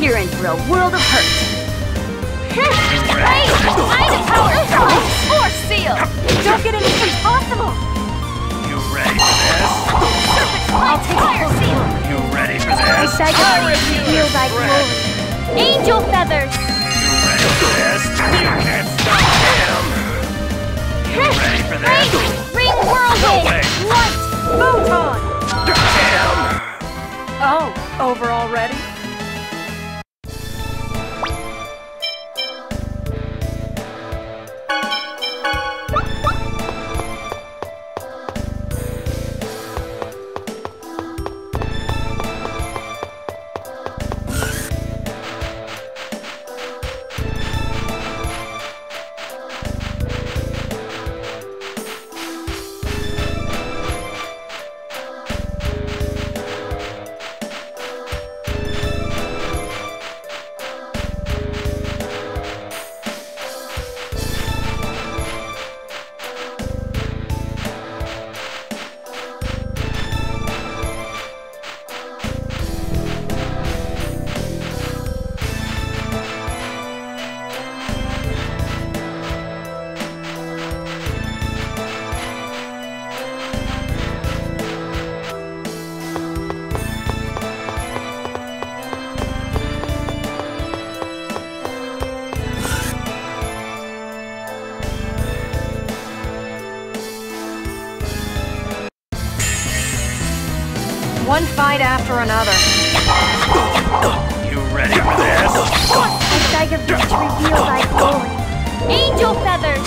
[SPEAKER 6] You're in for a world of hurt.
[SPEAKER 10] Wait! Item power! Force seal!
[SPEAKER 4] Don't get anything possible!
[SPEAKER 3] You ready for this?
[SPEAKER 10] I'll take fire seal!
[SPEAKER 3] You ready for
[SPEAKER 2] I
[SPEAKER 3] this?
[SPEAKER 2] beg of you, reveal thy glory.
[SPEAKER 10] Angel feathers!
[SPEAKER 3] You ready for this? You can't stop him! You ready for this?
[SPEAKER 10] Ring
[SPEAKER 3] No
[SPEAKER 10] whirlwind!
[SPEAKER 3] way!
[SPEAKER 10] Light!
[SPEAKER 4] Photon!
[SPEAKER 3] Damn!
[SPEAKER 4] Oh, over already? One fight after another.
[SPEAKER 3] You ready for this?
[SPEAKER 2] I beg of you to reveal thy glory.
[SPEAKER 10] Angel feathers!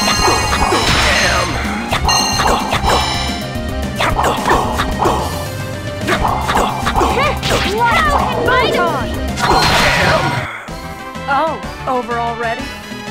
[SPEAKER 3] Damn!
[SPEAKER 10] Light! Item!
[SPEAKER 3] Damn!
[SPEAKER 4] Oh, over already?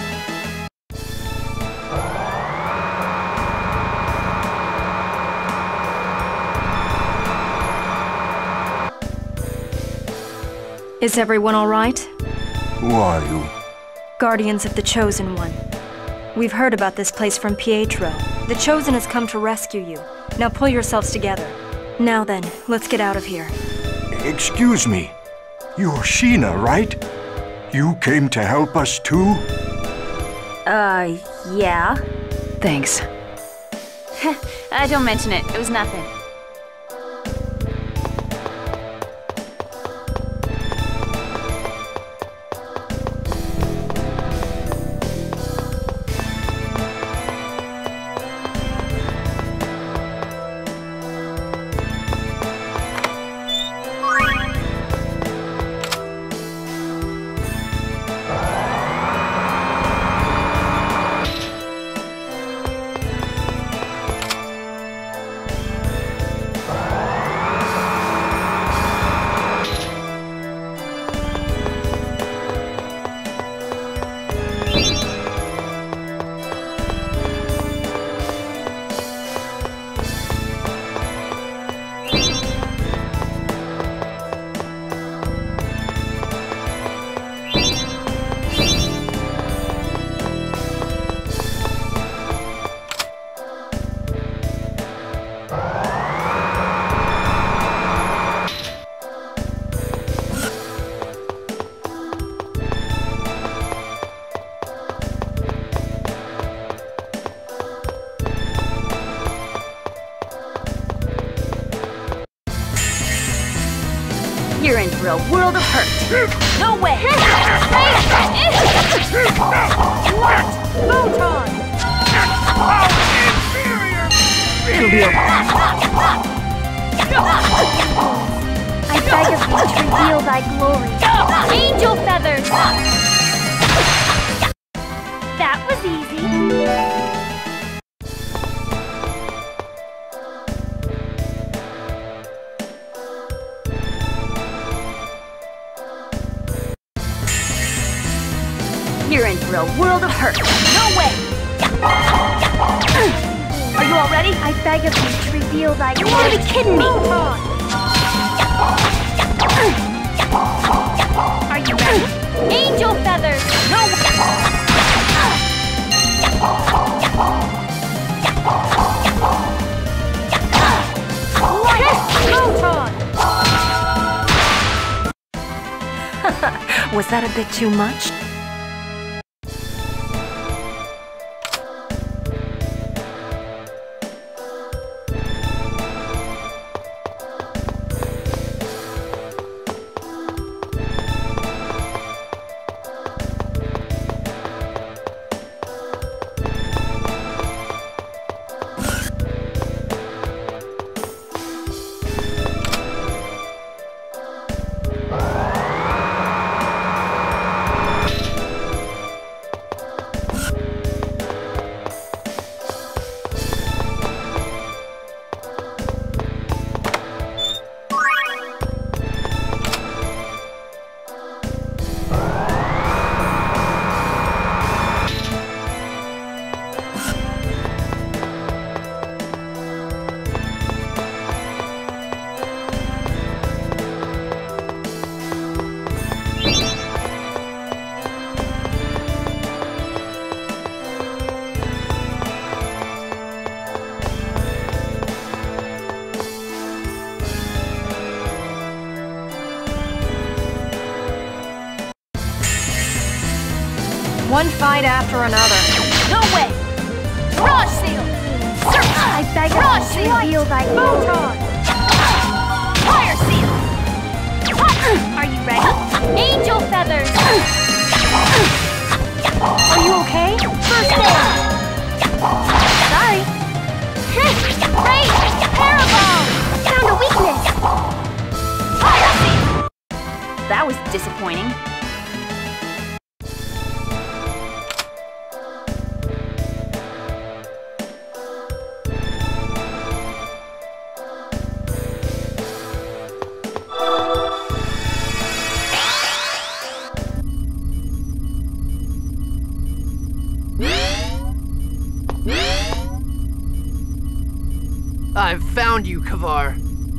[SPEAKER 4] Is everyone all right?
[SPEAKER 11] Who are you?
[SPEAKER 4] Guardians of the Chosen One. We've heard about this place from Pietro. The Chosen has come to rescue you. Now pull yourselves together. Now then, let's get out of here.
[SPEAKER 11] Excuse me. You're Sheena, right? You came to help us too?
[SPEAKER 6] Uh, yeah.
[SPEAKER 12] Thanks.
[SPEAKER 6] uh, don't mention it. It was nothing. You're in for a world of hurt.
[SPEAKER 10] No way!
[SPEAKER 4] What? Photon!
[SPEAKER 1] It'll be okay.
[SPEAKER 2] I beg of you to reveal thy glory.
[SPEAKER 10] Angel feathers!
[SPEAKER 2] That was easy.
[SPEAKER 6] You're in for a world of hurt.
[SPEAKER 10] No way!
[SPEAKER 6] Are you all ready?
[SPEAKER 2] I beg of you to reveal thy
[SPEAKER 6] You
[SPEAKER 2] glory.
[SPEAKER 6] gotta be kidding me!
[SPEAKER 10] Are you ready? Angel feathers! No
[SPEAKER 4] Photon! Was that a bit too much?
[SPEAKER 10] One fight after another. No way! Frost Seal!
[SPEAKER 2] I beg of you to reveal thy
[SPEAKER 10] Photon! Fire Seal! Are you ready? Angel Feathers!
[SPEAKER 2] Are you okay?
[SPEAKER 10] First aid!
[SPEAKER 2] Sorry.
[SPEAKER 10] Great! Parabol!
[SPEAKER 2] Found a weakness!
[SPEAKER 10] Fire Seal!
[SPEAKER 6] That was disappointing.
[SPEAKER 1] I've found you, Kavar.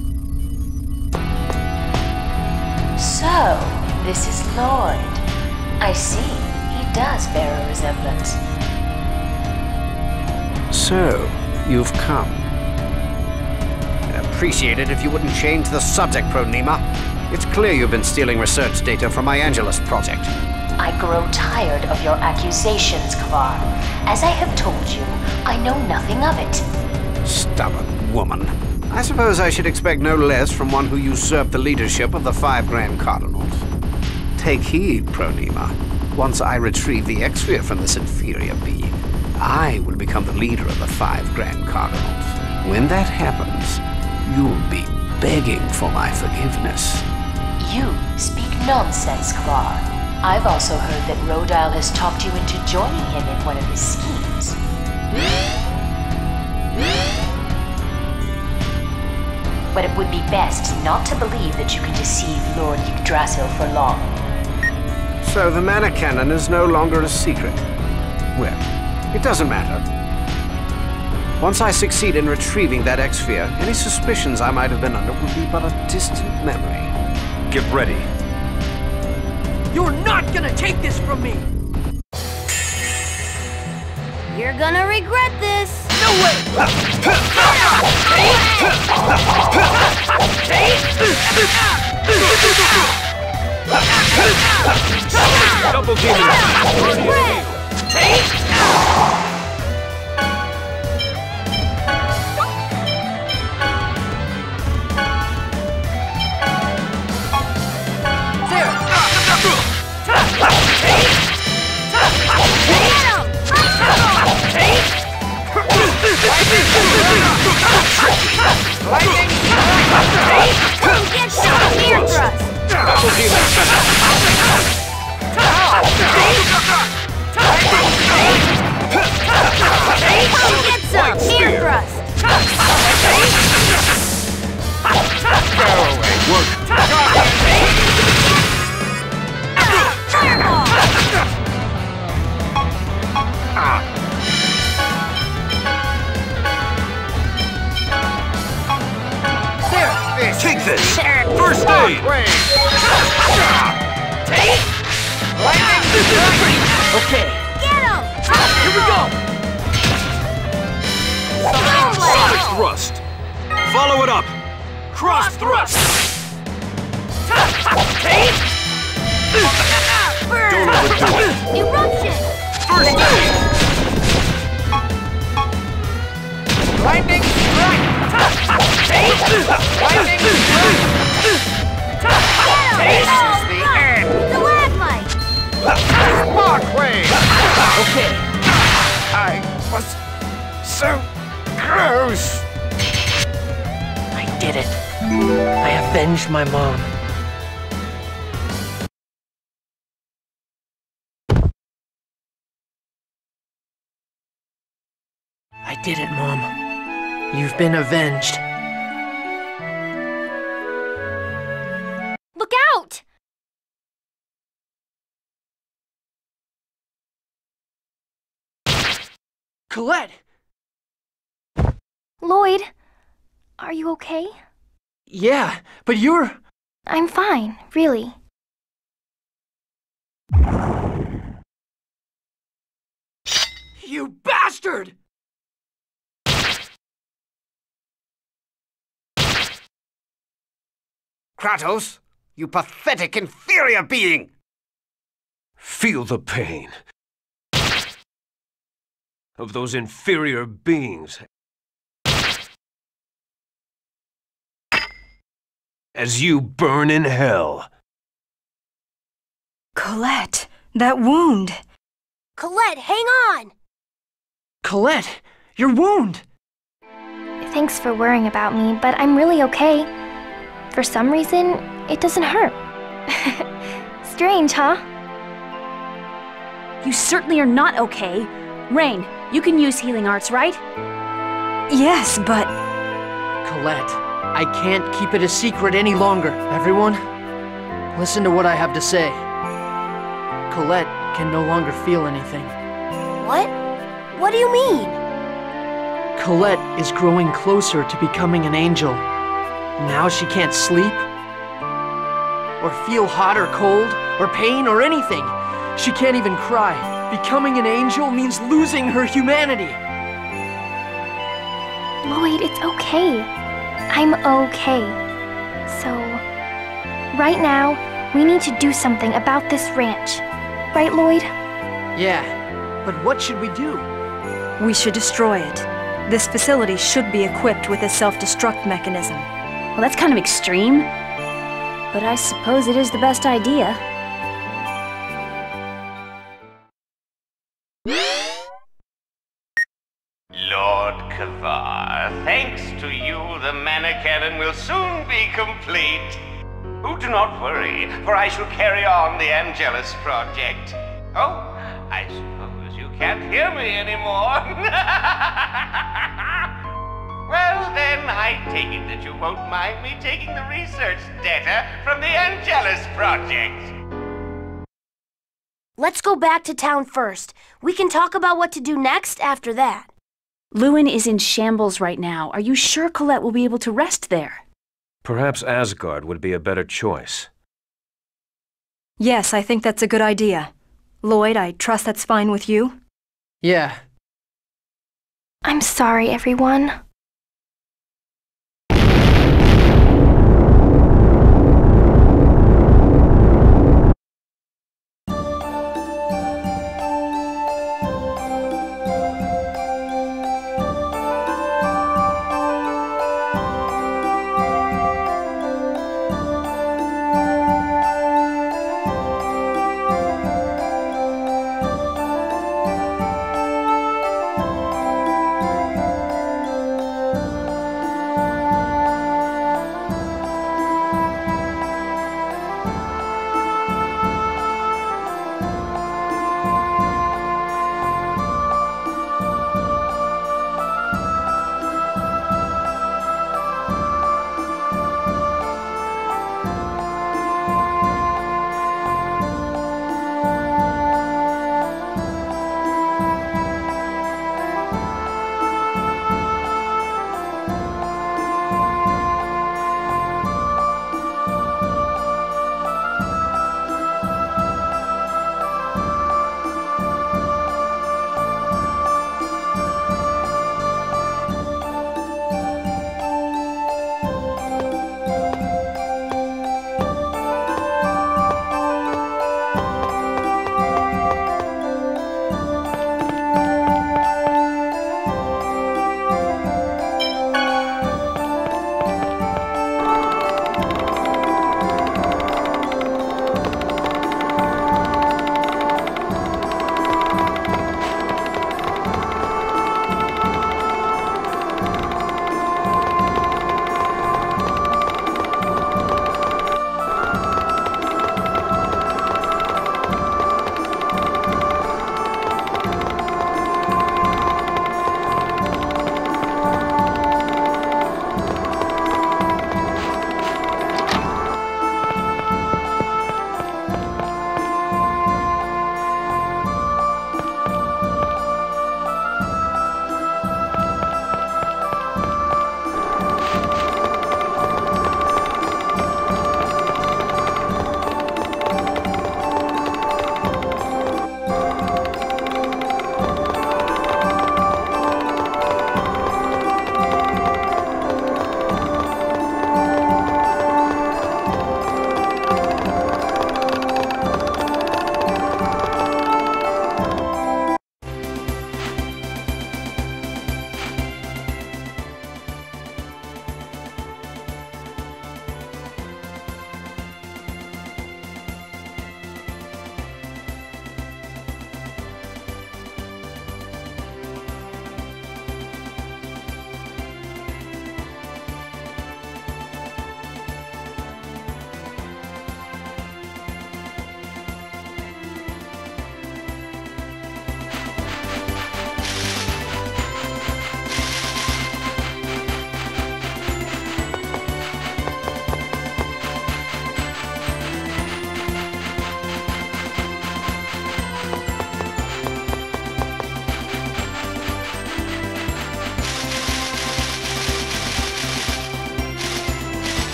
[SPEAKER 12] So, this is Lord. I see. He does bear a resemblance.
[SPEAKER 8] So, you've come. I'd appreciate it if you wouldn't change the subject, Pronema. It's clear you've been stealing research data from my Angelus project.
[SPEAKER 12] I grow tired of your accusations, Kavar. As I have told you, I know nothing of it.
[SPEAKER 8] Stubborn woman. I suppose I should expect no less from one who usurped the leadership of the Five Grand Cardinals. Take heed, Pronema. Once I retrieve the Exsphere from this inferior being, I will become the leader of the Five Grand Cardinals. When that happens, you'll be begging for my forgiveness.
[SPEAKER 12] You speak nonsense, Kavar. I've also heard that Rodile has talked you into joining him in one of his schemes. But it would be best not to believe that you can deceive Lord Yggdrasil for long.
[SPEAKER 8] So the Mana Cannon is no longer a secret. Well, it doesn't matter. Once I succeed in retrieving that Exsphere, any suspicions I might have been under will be but a distant memory.
[SPEAKER 7] Get ready.
[SPEAKER 1] You're not gonna take this from me!
[SPEAKER 9] You're gonna regret this!
[SPEAKER 1] No way!
[SPEAKER 7] Double demon!
[SPEAKER 9] Get shot! Ear thrust!
[SPEAKER 7] Double demon!
[SPEAKER 9] Get some! Ear thrust!
[SPEAKER 7] Work!
[SPEAKER 9] Fireball!
[SPEAKER 7] Take this! First aid!
[SPEAKER 1] Okay,
[SPEAKER 9] Get him!
[SPEAKER 1] here we go!
[SPEAKER 7] Sonic thrust! Follow it up! Cross thrust!
[SPEAKER 11] Don't overdo it.
[SPEAKER 9] Eruption!
[SPEAKER 1] First aid! Lightning strike! Lightning strike! This is the end!
[SPEAKER 9] Stalagmite!
[SPEAKER 1] Spark wave! Okay.
[SPEAKER 8] I was so gross.
[SPEAKER 1] I did it. I avenged my mom. I did it, Mom. You've been avenged.
[SPEAKER 9] Look out!
[SPEAKER 1] Colette!
[SPEAKER 2] Lloyd, are you okay?
[SPEAKER 1] Yeah, but you're...
[SPEAKER 2] I'm fine, really.
[SPEAKER 1] You bastard!
[SPEAKER 8] Kratos, you pathetic, inferior being!
[SPEAKER 7] Feel the pain of those inferior beings as you burn in hell.
[SPEAKER 4] Colette, that wound.
[SPEAKER 9] Colette, hang on!
[SPEAKER 1] Colette, your wound!
[SPEAKER 2] Thanks for worrying about me, but I'm really okay. For some reason, it doesn't hurt. Strange, huh?
[SPEAKER 6] You certainly are not okay. Rain, you can use healing arts, right?
[SPEAKER 4] Yes, but...
[SPEAKER 1] Colette, I can't keep it a secret any longer. Everyone, listen to what I have to say. Colette can no longer feel anything.
[SPEAKER 9] What? What do you mean?
[SPEAKER 1] Colette is growing closer to becoming an angel. Now she can't sleep, or feel hot or cold, or pain or anything. She can't even cry. Becoming an angel means losing her humanity.
[SPEAKER 2] Lloyd, it's okay. I'm okay. So, right now, we need to do something about this ranch. Right, Lloyd?
[SPEAKER 1] Yeah, but what should we do?
[SPEAKER 4] We should destroy it. This facility should be equipped with a self-destruct mechanism.
[SPEAKER 6] Well, that's kind of extreme. But I suppose it is the best idea.
[SPEAKER 13] Lord Kavar, thanks to you, the Mana Cannon will soon be complete. Oh, do not worry, for I shall carry on the Angelus project. Oh, I suppose you can't hear me anymore. Well, then, I take it that you won't mind me taking the research data from the Angelus project.
[SPEAKER 9] Let's go back to town first. We can talk about what to do next after that.
[SPEAKER 6] Luin is in shambles right now. Are you sure Colette will be able to rest there?
[SPEAKER 7] Perhaps Asgard would be a better choice.
[SPEAKER 4] Yes, I think that's a good idea. Lloyd, I trust that's fine with you?
[SPEAKER 1] Yeah.
[SPEAKER 2] I'm sorry, everyone.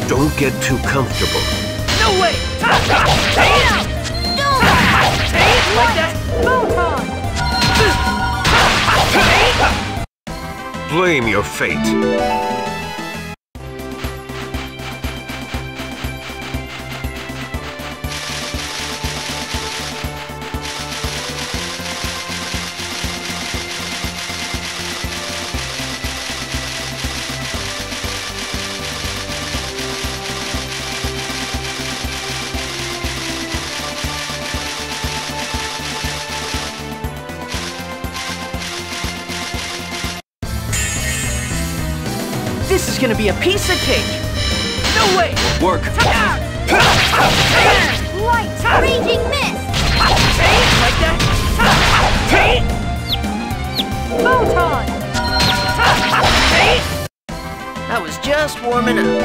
[SPEAKER 7] Don't get too comfortable.
[SPEAKER 1] No way! Like that?
[SPEAKER 7] Blame your fate.
[SPEAKER 1] This is gonna be a piece of cake! No way!
[SPEAKER 7] Work!
[SPEAKER 9] Light! Raging mist!
[SPEAKER 1] Like that?
[SPEAKER 10] Photon!
[SPEAKER 1] I was just warming up.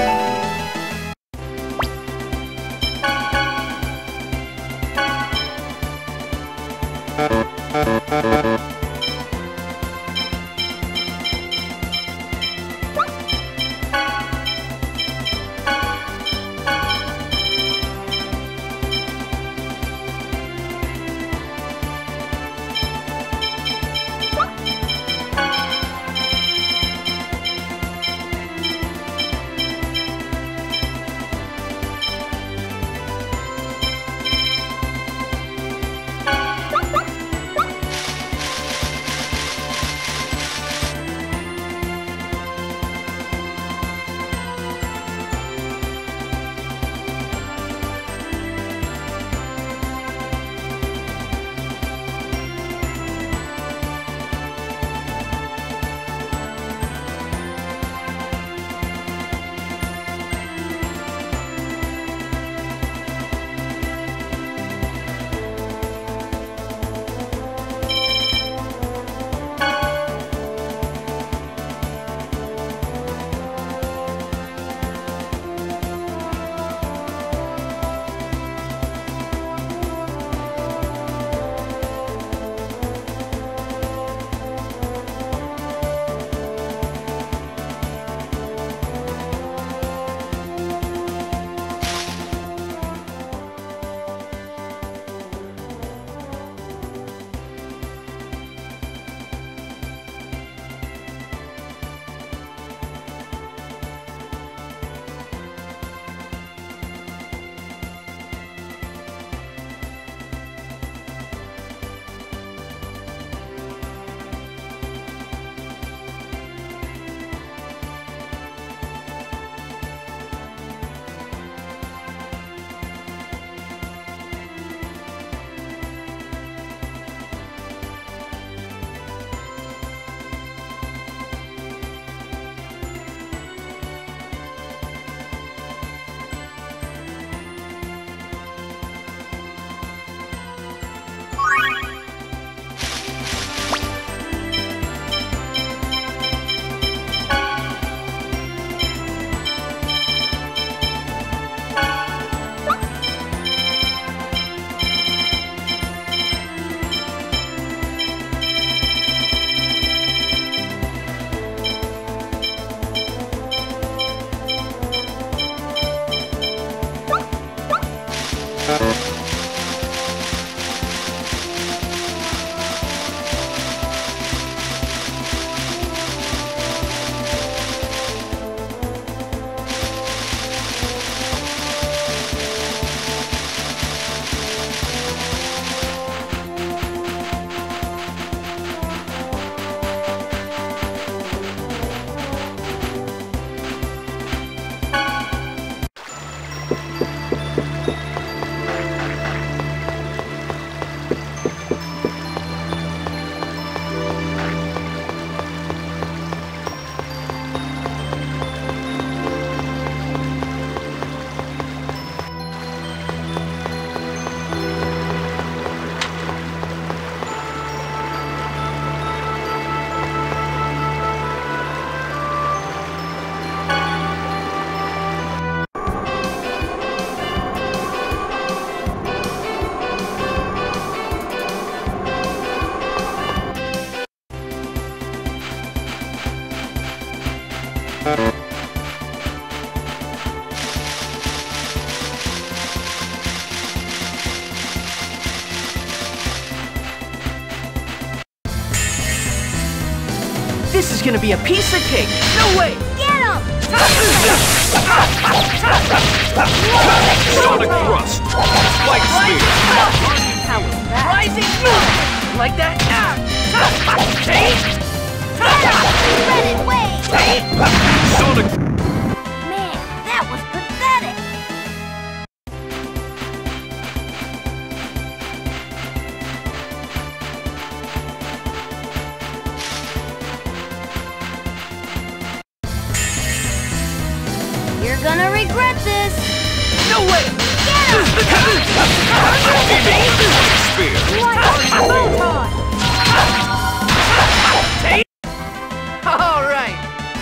[SPEAKER 1] This is gonna be a piece of cake. No way!
[SPEAKER 9] Get him!
[SPEAKER 7] Sonic thrust! Light speed!
[SPEAKER 1] Rising moon! Like that? Take!
[SPEAKER 9] Let it wait!
[SPEAKER 7] Sonic...
[SPEAKER 9] Man, that was pathetic! You're gonna regret this!
[SPEAKER 1] No way!
[SPEAKER 9] Get him!
[SPEAKER 7] Spear!
[SPEAKER 1] Take! All right!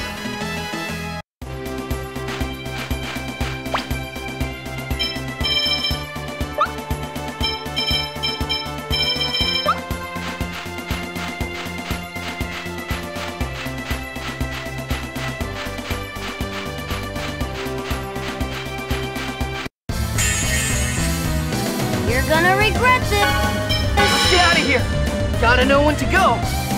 [SPEAKER 9] You're gonna regret this!
[SPEAKER 1] Get out of here! Gotta know when to go!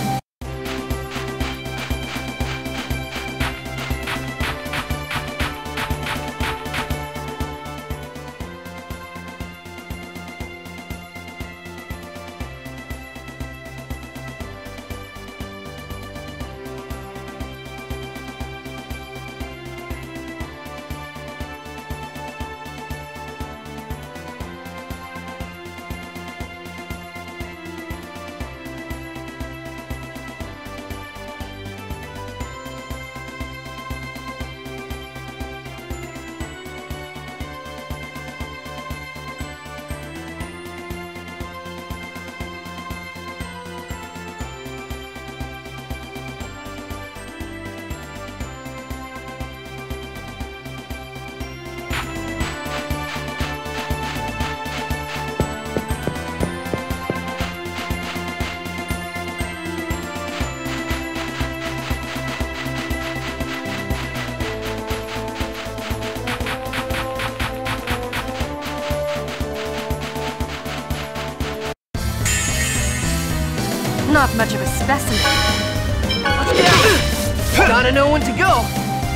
[SPEAKER 4] Not much of a specimen.
[SPEAKER 1] Let's get out! Gotta know when to go!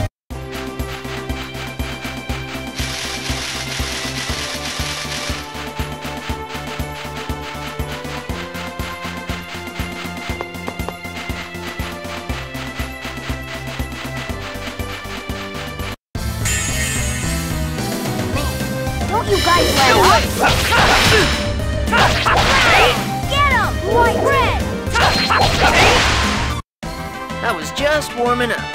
[SPEAKER 9] Don't you guys let
[SPEAKER 1] No
[SPEAKER 9] up!
[SPEAKER 1] way!
[SPEAKER 9] Get him! White red!
[SPEAKER 1] I was just warming up.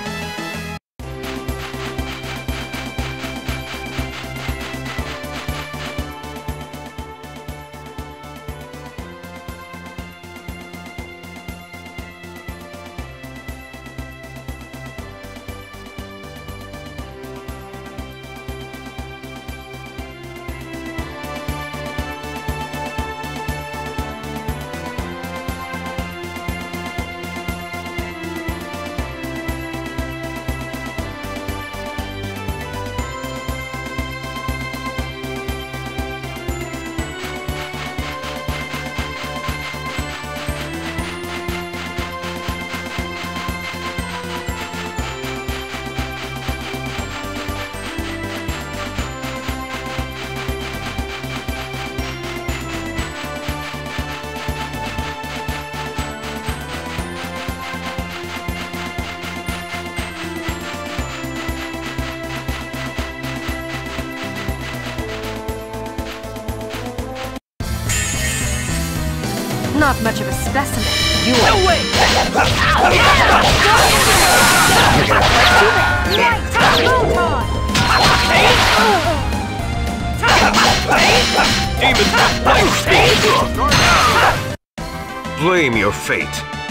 [SPEAKER 4] Not much of a specimen.
[SPEAKER 1] You no way!
[SPEAKER 7] Demon! Blame your fate.